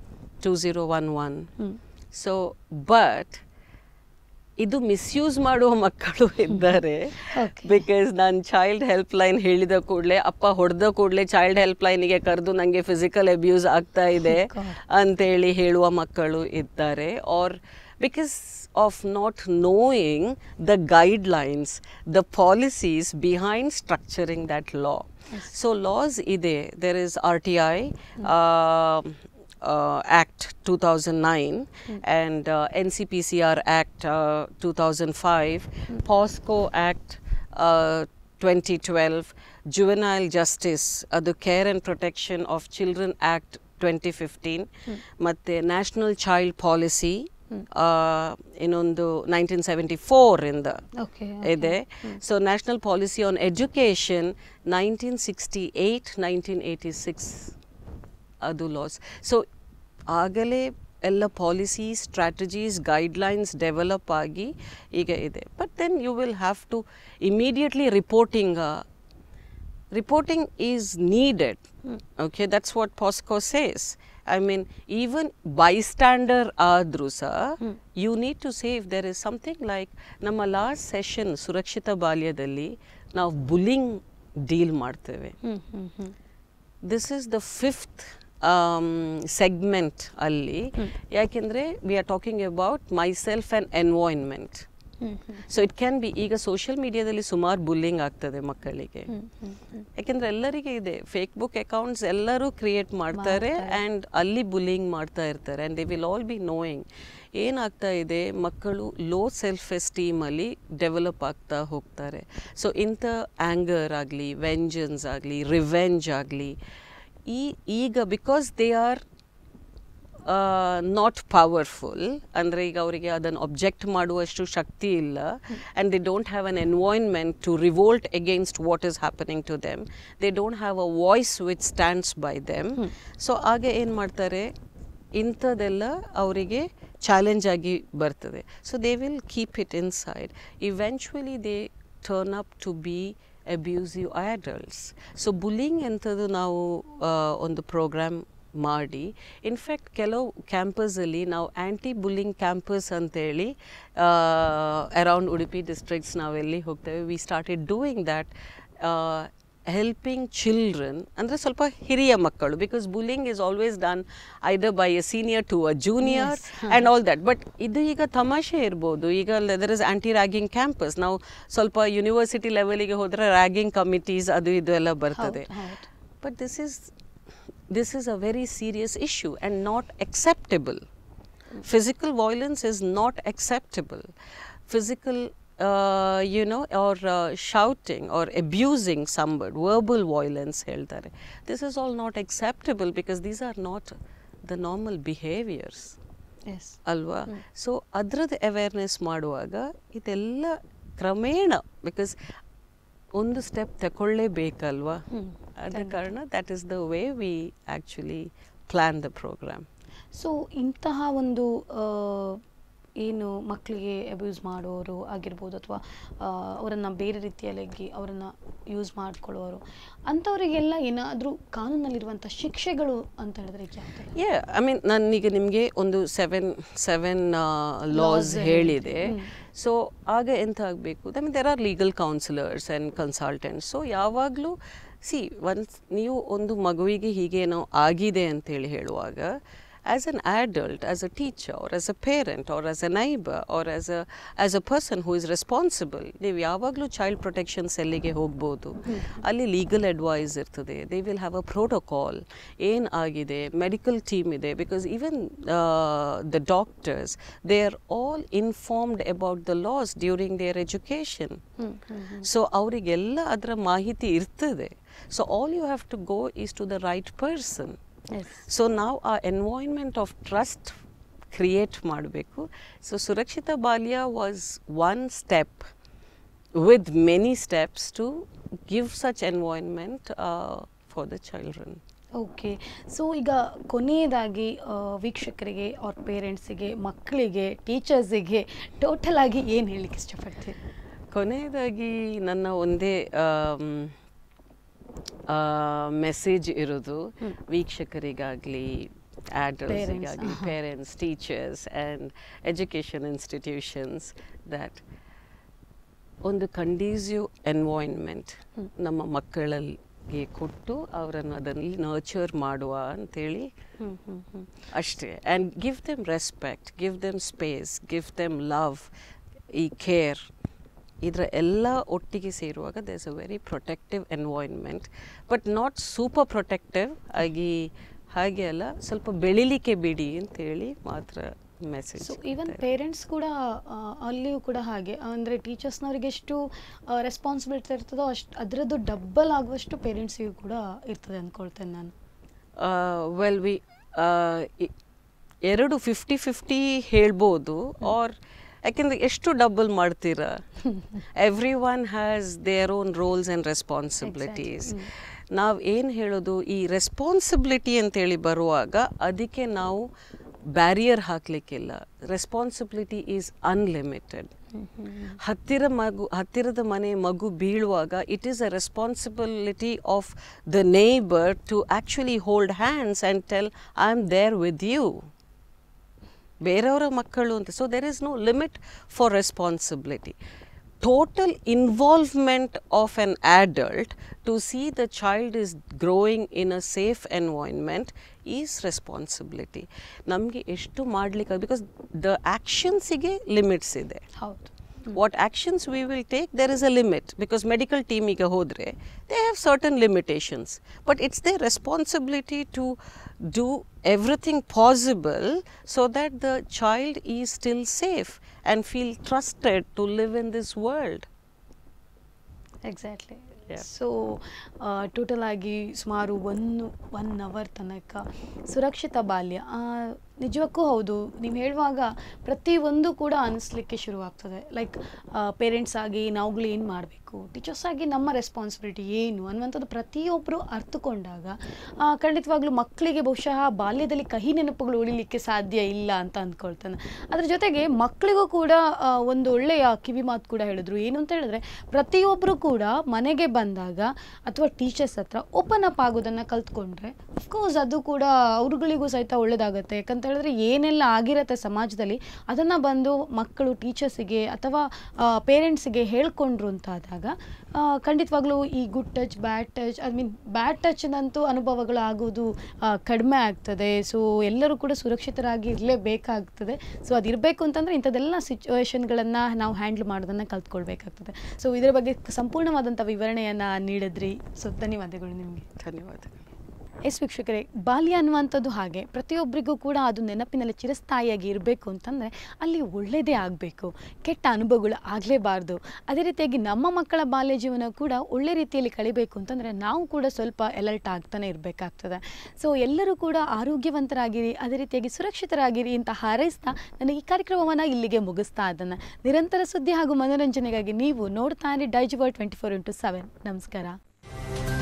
2011. ಸೊ ಬಟ್ ಇದು ಮಿಸ್ಯೂಸ್ ಮಾಡುವ ಮಕ್ಕಳು ಇದ್ದಾರೆ. ಬಿಕಾಸ್ ನಾನು ಚೈಲ್ಡ್ ಹೆಲ್ಪ್ ಲೈನ್ ಹೇಳಿದ ಕೂಡಲೇ ಅಪ್ಪ ಹೊಡೆದ ಕೂಡಲೇ ಚೈಲ್ಡ್ ಹೆಲ್ಪ್ ಲೈನಿಗೆ ಕರೆದು ನನಗೆ ಫಿಸಿಕಲ್ ಅಬ್ಯೂಸ್ ಆಗ್ತಾ ಇದೆ ಅಂತೇಳಿ ಹೇಳುವ ಮಕ್ಕಳು ಇದ್ದಾರೆ. Or because of not knowing the guidelines, the policies behind structuring that law. So laws ide, there is RTI Act 2009 and NCPCR Act 2005, POSCO Act 2012, Juvenile Justice, the Care and Protection of Children Act 2015, ಮತ್ತೆ National Child Policy ಇನ್ನೊಂದು 1974 ಇಂದ ಇದೆ. So national policy on education 1968-1986 ಅದು loss. So ಆಗಲೇ ಎಲ್ಲ policies, strategies, guidelines develop ಆಗಿ ಈಗ ಇದೆ. But then you will have to immediately reporting is needed. Okay, that's what POSCO says. I mean, even bystander ಆದ್ರೂ ಸಹ you need to say if there is something like ನಮ್ಮ last session ಸುರಕ್ಷಿತ ಬಾಲ್ಯದಲ್ಲಿ ನಾವು bullying deal ಮಾಡ್ತೇವೆ. This is the 5th segment ಅಲ್ಲಿ. ಯಾಕೆಂದರೆ we are talking about my self and environment. So it can be, ಈಗ ಸೋಷಿಯಲ್ ಮೀಡಿಯಾದಲ್ಲಿ ಸುಮಾರು ಬುಲ್ಲಿಂಗ್ ಆಗ್ತದೆ ಮಕ್ಕಳಿಗೆ. ಯಾಕೆಂದರೆ ಎಲ್ಲರಿಗೆ ಇದೆ ಫೇಸ್ಬುಕ್ ಅಕೌಂಟ್ಸ್, ಎಲ್ಲರೂ ಕ್ರಿಯೇಟ್ ಮಾಡ್ತಾರೆ ಆ್ಯಂಡ್ ಅಲ್ಲಿ ಬುಲ್ಲಿಂಗ್ ಮಾಡ್ತಾ ಇರ್ತಾರೆ. And they will all be knowing ಏನಾಗ್ತಾ ಇದೆ, ಮಕ್ಕಳು ಲೋ ಸೆಲ್ಫ್ ಎಸ್ಟೀಮಲ್ಲಿ ಡೆವಲಪ್ ಆಗ್ತಾ ಹೋಗ್ತಾರೆ. ಸೊ ಇಂಥ ಆ್ಯಂಗರ್ ಆಗಲಿ, ವೆಂಜನ್ಸ್ ಆಗಲಿ, ರಿವೆಂಜ್ ಆಗಲಿ, ಈಗ because they are not powerful, ಅಂದರೆ ಈಗ ಅವರಿಗೆ ಅದನ್ನು ಒಬ್ಜೆಕ್ಟ್ ಮಾಡುವಷ್ಟು ಶಕ್ತಿ ಇಲ್ಲ. And they don't have an environment to revolt against what is happening to them. They don't have a voice which stands by them. So ಆಗ ಏನು ಮಾಡ್ತಾರೆ, ಇಂಥದ್ದೆಲ್ಲ ಅವರಿಗೆ ಚಾಲೆಂಜ್ ಆಗಿ ಬರ್ತದೆ. So they will keep it inside. Eventually they turn up to be abusive adults. So bullying ಎಂಥದ್ದು ನಾವು ಒಂದು ಪ್ರೋಗ್ರಾಮ್ ಮಾಡಿ, ಇನ್ಫ್ಯಾಕ್ಟ್ ಕೆಲವು ಕ್ಯಾಂಪಸಲ್ಲಿ ನಾವು ಆ್ಯಂಟಿ ಬುಲ್ಲಿಂಗ್ ಕ್ಯಾಂಪಸ್ ಅಂತೇಳಿ ಅರೌಂಡ್ ಉಡುಪಿ ಡಿಸ್ಟ್ರಿಕ್ಟ್ಸ್ ನಾವೆಲ್ಲಿ ಹೋಗ್ತೇವೆ. We started doing that, helping children, ಅಂದರೆ ಸ್ವಲ್ಪ ಹಿರಿಯ ಮಕ್ಕಳು, because bullying is always done either by a senior to a junior and all that. But ಇದು ಈಗ ತಮಾಷೆ ಇರ್ಬೋದು. ಈಗ there is anti ragging campus. ನಾವು ಸ್ವಲ್ಪ ಯೂನಿವರ್ಸಿಟಿ ಲೆವೆಲಿಗೆ ಹೋದರೆ ರ್ಯಾಗಿಂಗ್ ಕಮಿಟೀಸ್ ಅದು ಇದು ಎಲ್ಲ ಬರ್ತದೆ. But this is a very serious issue and not acceptable. Physical violence is not acceptable. Physical or shouting or abusing somebody, verbal violence ಹೇಳ್ತಾರೆ, this is all not acceptable because these are not the normal behaviors. Yes. ಅಲ್ವಾ? So ಅದ್ರದ್ದು awareness ಮಾಡುವಾಗ ಇದೆಲ್ಲ ಕ್ರಮೇಣ, because ಒಂದು step ತಗೊಳ್ಳೇಬೇಕಲ್ವಾ? ಆದ ಕಾರಣ that is the way we actually plan the programme. So ಇಂತಹ ಒಂದು ಏನು ಮಕ್ಕಳಿಗೆ ಅಬ್ಯೂಸ್ ಮಾಡೋರು ಆಗಿರ್ಬೋದು, ಅಥವಾ ಅವರನ್ನು ಬೇರೆ ರೀತಿಯಲ್ಲಿ ಅವರನ್ನು ಯೂಸ್ ಮಾಡ್ಕೊಳ್ಳೋರು, ಅಂಥವರಿಗೆಲ್ಲ ಏನಾದರೂ ಕಾನೂನಲ್ಲಿರುವಂಥ ಶಿಕ್ಷೆಗಳು ಅಂತ ಹೇಳಿದ್ರೆ ಐ ಮೀನ್ ನಾನೀಗ ನಿಮಗೆ ಒಂದು ಸೆವೆನ್ ಲಾಸ್ ಹೇಳಿದೆ. ಸೊ ಆಗ ಎಂತ ಆಗಬೇಕು, I mean there are legal counsellors and consultants. So ಯಾವಾಗಲೂ ಒನ್ಸ್ ನೀವು ಒಂದು ಮಗುವಿಗೆ ಹೀಗೇನೋ ಆಗಿದೆ ಅಂತೇಳಿ ಹೇಳುವಾಗ, as an adult, as a teacher, or as a parent, or as a neighbor, or as a person who is responsible, ನೀವು ಯಾವಾಗಲೂ child protection ಸೆಲ್ಲಿಗೆ ಹೋಗ್ಬೋದು. ಅಲ್ಲಿ ಲೀಗಲ್ ಅಡ್ವೈಸ್ ಇರ್ತದೆ. They will have a protocol, ಏನು ಆಗಿದೆ, ಮೆಡಿಕಲ್ ಟೀಮ್ ಇದೆ. Because even the doctors, they are all informed about the laws during their education. So ಅವರಿಗೆಲ್ಲ ಅದರ ಮಾಹಿತಿ ಇರ್ತದೆ. So all you have to go is to the right person. Yes. So now our environment of trust create ಮಾಡಬೇಕು. So Surakshita Balya was one step with many steps to give such environment for the children. Okay. So ಈಗ ಕೊನೆಯದಾಗಿ ವೀಕ್ಷಕರಿಗೆ, ಅವ್ರ ಪೇರೆಂಟ್ಸಿಗೆ, ಮಕ್ಕಳಿಗೆ, ಟೀಚರ್ಸಿಗೆ total ಆಗಿ ಏನು ಹೇಳಲಿಕ್ಕೆ ಇಷ್ಟಪಡ್ತೀವಿ? ಕೊನೆಯದಾಗಿ ನನ್ನ ಒಂದೇ ಮೆಸೇಜ್ ಇರೋದು ವೀಕ್ಷಕರಿಗಾಗಲಿ adultsಗಾಗಲಿ parents teachers and education institutions that ಒಂದು ಕಂಡೀಸಿವ್ ಎನ್ವಾಯ್ನ್ಮೆಂಟ್ ನಮ್ಮ ಮಕ್ಕಳಲ್ಲಿ ಕೊಟ್ಟು ಅವರನ್ನು ಅದರಲ್ಲಿ ನರ್ಚರ್ ಮಾಡುವ ಅಂತೇಳಿ ಅಷ್ಟೇ. And give them respect, give them space, give them love, ಈ ಕೇರ್, ಇದರ ಎಲ್ಲ ಒಟ್ಟಿಗೆ ಸೇರುವಾಗ there is a very protective environment, but not super protective ಆಗಿ ಹಾಗೆ ಅಲ್ಲ, ಸ್ವಲ್ಪ ಬೆಳಿಲಿಕ್ಕೆ ಬಿಡಿ ಅಂತೇಳಿ ಮಾತ್ರ ಮೆಸೇಜ್. ಸೊ ಈವನ್ ಪೇರೆಂಟ್ಸ್ ಕೂಡ ಅಲ್ಲಿಯೂ ಕೂಡ ಹಾಗೆ, ಅಂದರೆ ಟೀಚರ್ಸ್ನವ್ರಿಗೆ ಎಷ್ಟು ರೆಸ್ಪಾನ್ಸಿಬಿಲಿಟಿ ಇರ್ತದೋ ಅಷ್ಟು ಅದರದ್ದು ಡಬ್ಬಲ್ ಆಗುವಷ್ಟು ಪೇರೆಂಟ್ಸಿಗೂ ಕೂಡ ಇರ್ತದೆ ಅಂದ್ಕೊಳ್ತೇನೆ ನಾನು. ವೆಲ್ ಎರಡು 50-50 ಹೇಳ್ಬೋದು, ಆರ್ ಯಾಕೆಂದರೆ ಎಷ್ಟು ಡಬಲ್ ಮಾಡ್ತೀರಾ? Every one has their own roles and responsibilities. ನಾವು ಏನು ಹೇಳೋದು, ಈ ರೆಸ್ಪಾನ್ಸಿಬಿಲಿಟಿ ಅಂತೇಳಿ ಬರುವಾಗ ಅದಕ್ಕೆ ನಾವು ಬ್ಯಾರಿಯರ್ ಹಾಕಲಿಕ್ಕಿಲ್ಲ. Responsibility is unlimited. ಹತ್ತಿರದ ಮನೆ ಮಗು ಬೀಳುವಾಗ it is a responsibility of the neighbour to actually hold hands and tell I am there with you. ಬೇರೆಯವರ ಮಕ್ಕಳು ಅಂತ. So there is no limit for responsibility. Total involvement of an adult to see the child is growing in a safe environment is responsibility. ನಮಗೆ ಎಷ್ಟು ಮಾಡಲಿಕ್ಕೆ, because the ಆ್ಯಕ್ಷನ್ಸಿಗೆ limits ಇದೆ. ಹೌದು. What actions we will take, there is a limit, because medical team ige hodre they have certain limitations, but it's their responsibility to do everything possible so that the child is still safe and feel trusted to live in this world. Exactly. So total ಆಗಿ ಸುಮಾರು 1 hour ತನಕ ಸುರಕ್ಷಿತ ಬಾಲ್ಯ, ನಿಜಕ್ಕೂ ಹೌದು. ನೀವು ಹೇಳುವಾಗ ಪ್ರತಿಯೊಂದು ಕೂಡ ಅನಿಸ್ಲಿಕ್ಕೆ ಶುರುವಾಗ್ತದೆ. ಲೈಕ್ ಪೇರೆಂಟ್ಸ್ ಆಗಿ ನಾವುಗಳು ಏನು ಮಾಡಬೇಕು, ಟೀಚರ್ಸ್ ಆಗಿ ನಮ್ಮ ರೆಸ್ಪಾನ್ಸಿಬಿಲಿಟಿ ಏನು ಅನ್ನುವಂಥದ್ದು ಪ್ರತಿಯೊಬ್ಬರು ಅರ್ಥಕೊಂಡಾಗ ಖಂಡಿತವಾಗ್ಲೂ ಮಕ್ಕಳಿಗೆ ಬಹುಶಃ ಬಾಲ್ಯದಲ್ಲಿ ಕಹಿ ನೆನಪುಗಳು ಉಳಿಲಿಕ್ಕೆ ಸಾಧ್ಯ ಇಲ್ಲ ಅಂತ ಅಂದ್ಕೊಳ್ತಾನೆ. ಅದ್ರ ಜೊತೆಗೆ ಮಕ್ಕಳಿಗೂ ಕೂಡ ಒಂದು ಒಳ್ಳೆಯ ಕಿವಿ ಮಾತು ಕೂಡ ಹೇಳಿದ್ರು. ಏನು ಅಂತ ಹೇಳಿದ್ರೆ, ಪ್ರತಿಯೊಬ್ಬರು ಕೂಡ ಮನೆಗೆ ಬಂದಾಗ ಅಥವಾ ಟೀಚರ್ಸ್ ಹತ್ರ ಓಪನ್ ಅಪ್ ಆಗೋದನ್ನು ಕಲ್ತ್ಕೊಂಡ್ರೆ ಅಫ್ಕೋರ್ಸ್ ಅದು ಕೂಡ ಅವ್ರುಗಳಿಗೂ ಸಹಿತ ಒಳ್ಳೆಯದಾಗುತ್ತೆ. ಯಾಕಂತ ಹೇಳಿದ್ರೆ ಏನೆಲ್ಲ ಆಗಿರುತ್ತೆ ಸಮಾಜದಲ್ಲಿ ಅದನ್ನು ಬಂದು ಮಕ್ಕಳು ಟೀಚರ್ಸಿಗೆ ಅಥವಾ ಪೇರೆಂಟ್ಸಿಗೆ ಹೇಳ್ಕೊಂಡ್ರು ಅಂತಾದಾಗ ಖಂಡಿತವಾಗ್ಲೂ ಈ good touch, bad touch, bad ಟಚ್ನಂತೂ ಅನುಭವಗಳು ಆಗೋದು ಕಡಿಮೆ ಆಗ್ತದೆ. ಸೊ ಎಲ್ಲರೂ ಕೂಡ ಸುರಕ್ಷಿತರಾಗಿ ಇರಲೇಬೇಕಾಗ್ತದೆ. ಸೊ ಅದಿರಬೇಕು ಅಂತಂದರೆ ಇಂಥದ್ದೆಲ್ಲ ಸಿಚುವೇಶನ್ಗಳನ್ನು ನಾವು ಹ್ಯಾಂಡಲ್ ಮಾಡೋದನ್ನು ಕಲ್ತ್ಕೊಳ್ಬೇಕಾಗ್ತದೆ. ಸೊ ಇದರ ಬಗ್ಗೆ ಸಂಪೂರ್ಣವಾದಂಥ ವಿವರಣೆಯನ್ನು ನೀಡಿದ್ರಿ. ಸೊ ಧನ್ಯವಾದಗಳು ನಿಮಗೆ. ಧನ್ಯವಾದಗಳು. ಎಸ್ ವೀಕ್ಷಕರೇ, ಬಾಲ್ಯ ಅನ್ನುವಂಥದ್ದು ಹಾಗೆ ಪ್ರತಿಯೊಬ್ಬರಿಗೂ ಕೂಡ ಅದು ನೆನಪಿನಲ್ಲಿ ಚಿರಸ್ಥಾಯಿಯಾಗಿ ಇರಬೇಕು ಅಂತಂದರೆ ಅಲ್ಲಿ ಒಳ್ಳೆಯದೇ ಆಗಬೇಕು, ಕೆಟ್ಟ ಅನುಭವಗಳು ಆಗಲೇಬಾರ್ದು. ಅದೇ ರೀತಿಯಾಗಿ ನಮ್ಮ ಮಕ್ಕಳ ಬಾಲ್ಯ ಜೀವನ ಕೂಡ ಒಳ್ಳೆ ರೀತಿಯಲ್ಲಿ ಕಳಿಬೇಕು ಅಂತಂದರೆ ನಾವು ಕೂಡ ಸ್ವಲ್ಪ ಅಲರ್ಟ್ ಆಗ್ತಾನೆ ಇರಬೇಕಾಗ್ತದೆ. ಸೊ ಎಲ್ಲರೂ ಕೂಡ ಆರೋಗ್ಯವಂತರಾಗಿರಿ, ಅದೇ ರೀತಿಯಾಗಿ ಸುರಕ್ಷಿತರಾಗಿರಿ ಅಂತ ಹಾರೈಸ್ತಾ ನನಗೆ ಈ ಕಾರ್ಯಕ್ರಮವನ್ನು ಇಲ್ಲಿಗೆ ಮುಗಿಸ್ತಾ ಇದ್ದಾನೆ. ನಿರಂತರ ಸುದ್ದಿ ಹಾಗೂ ಮನೋರಂಜನೆಗಾಗಿ ನೀವು ನೋಡ್ತಾ ಇರಿ ಡೈಜಿವರ್ಲ್ಡ್ 24x7. ನಮಸ್ಕಾರ.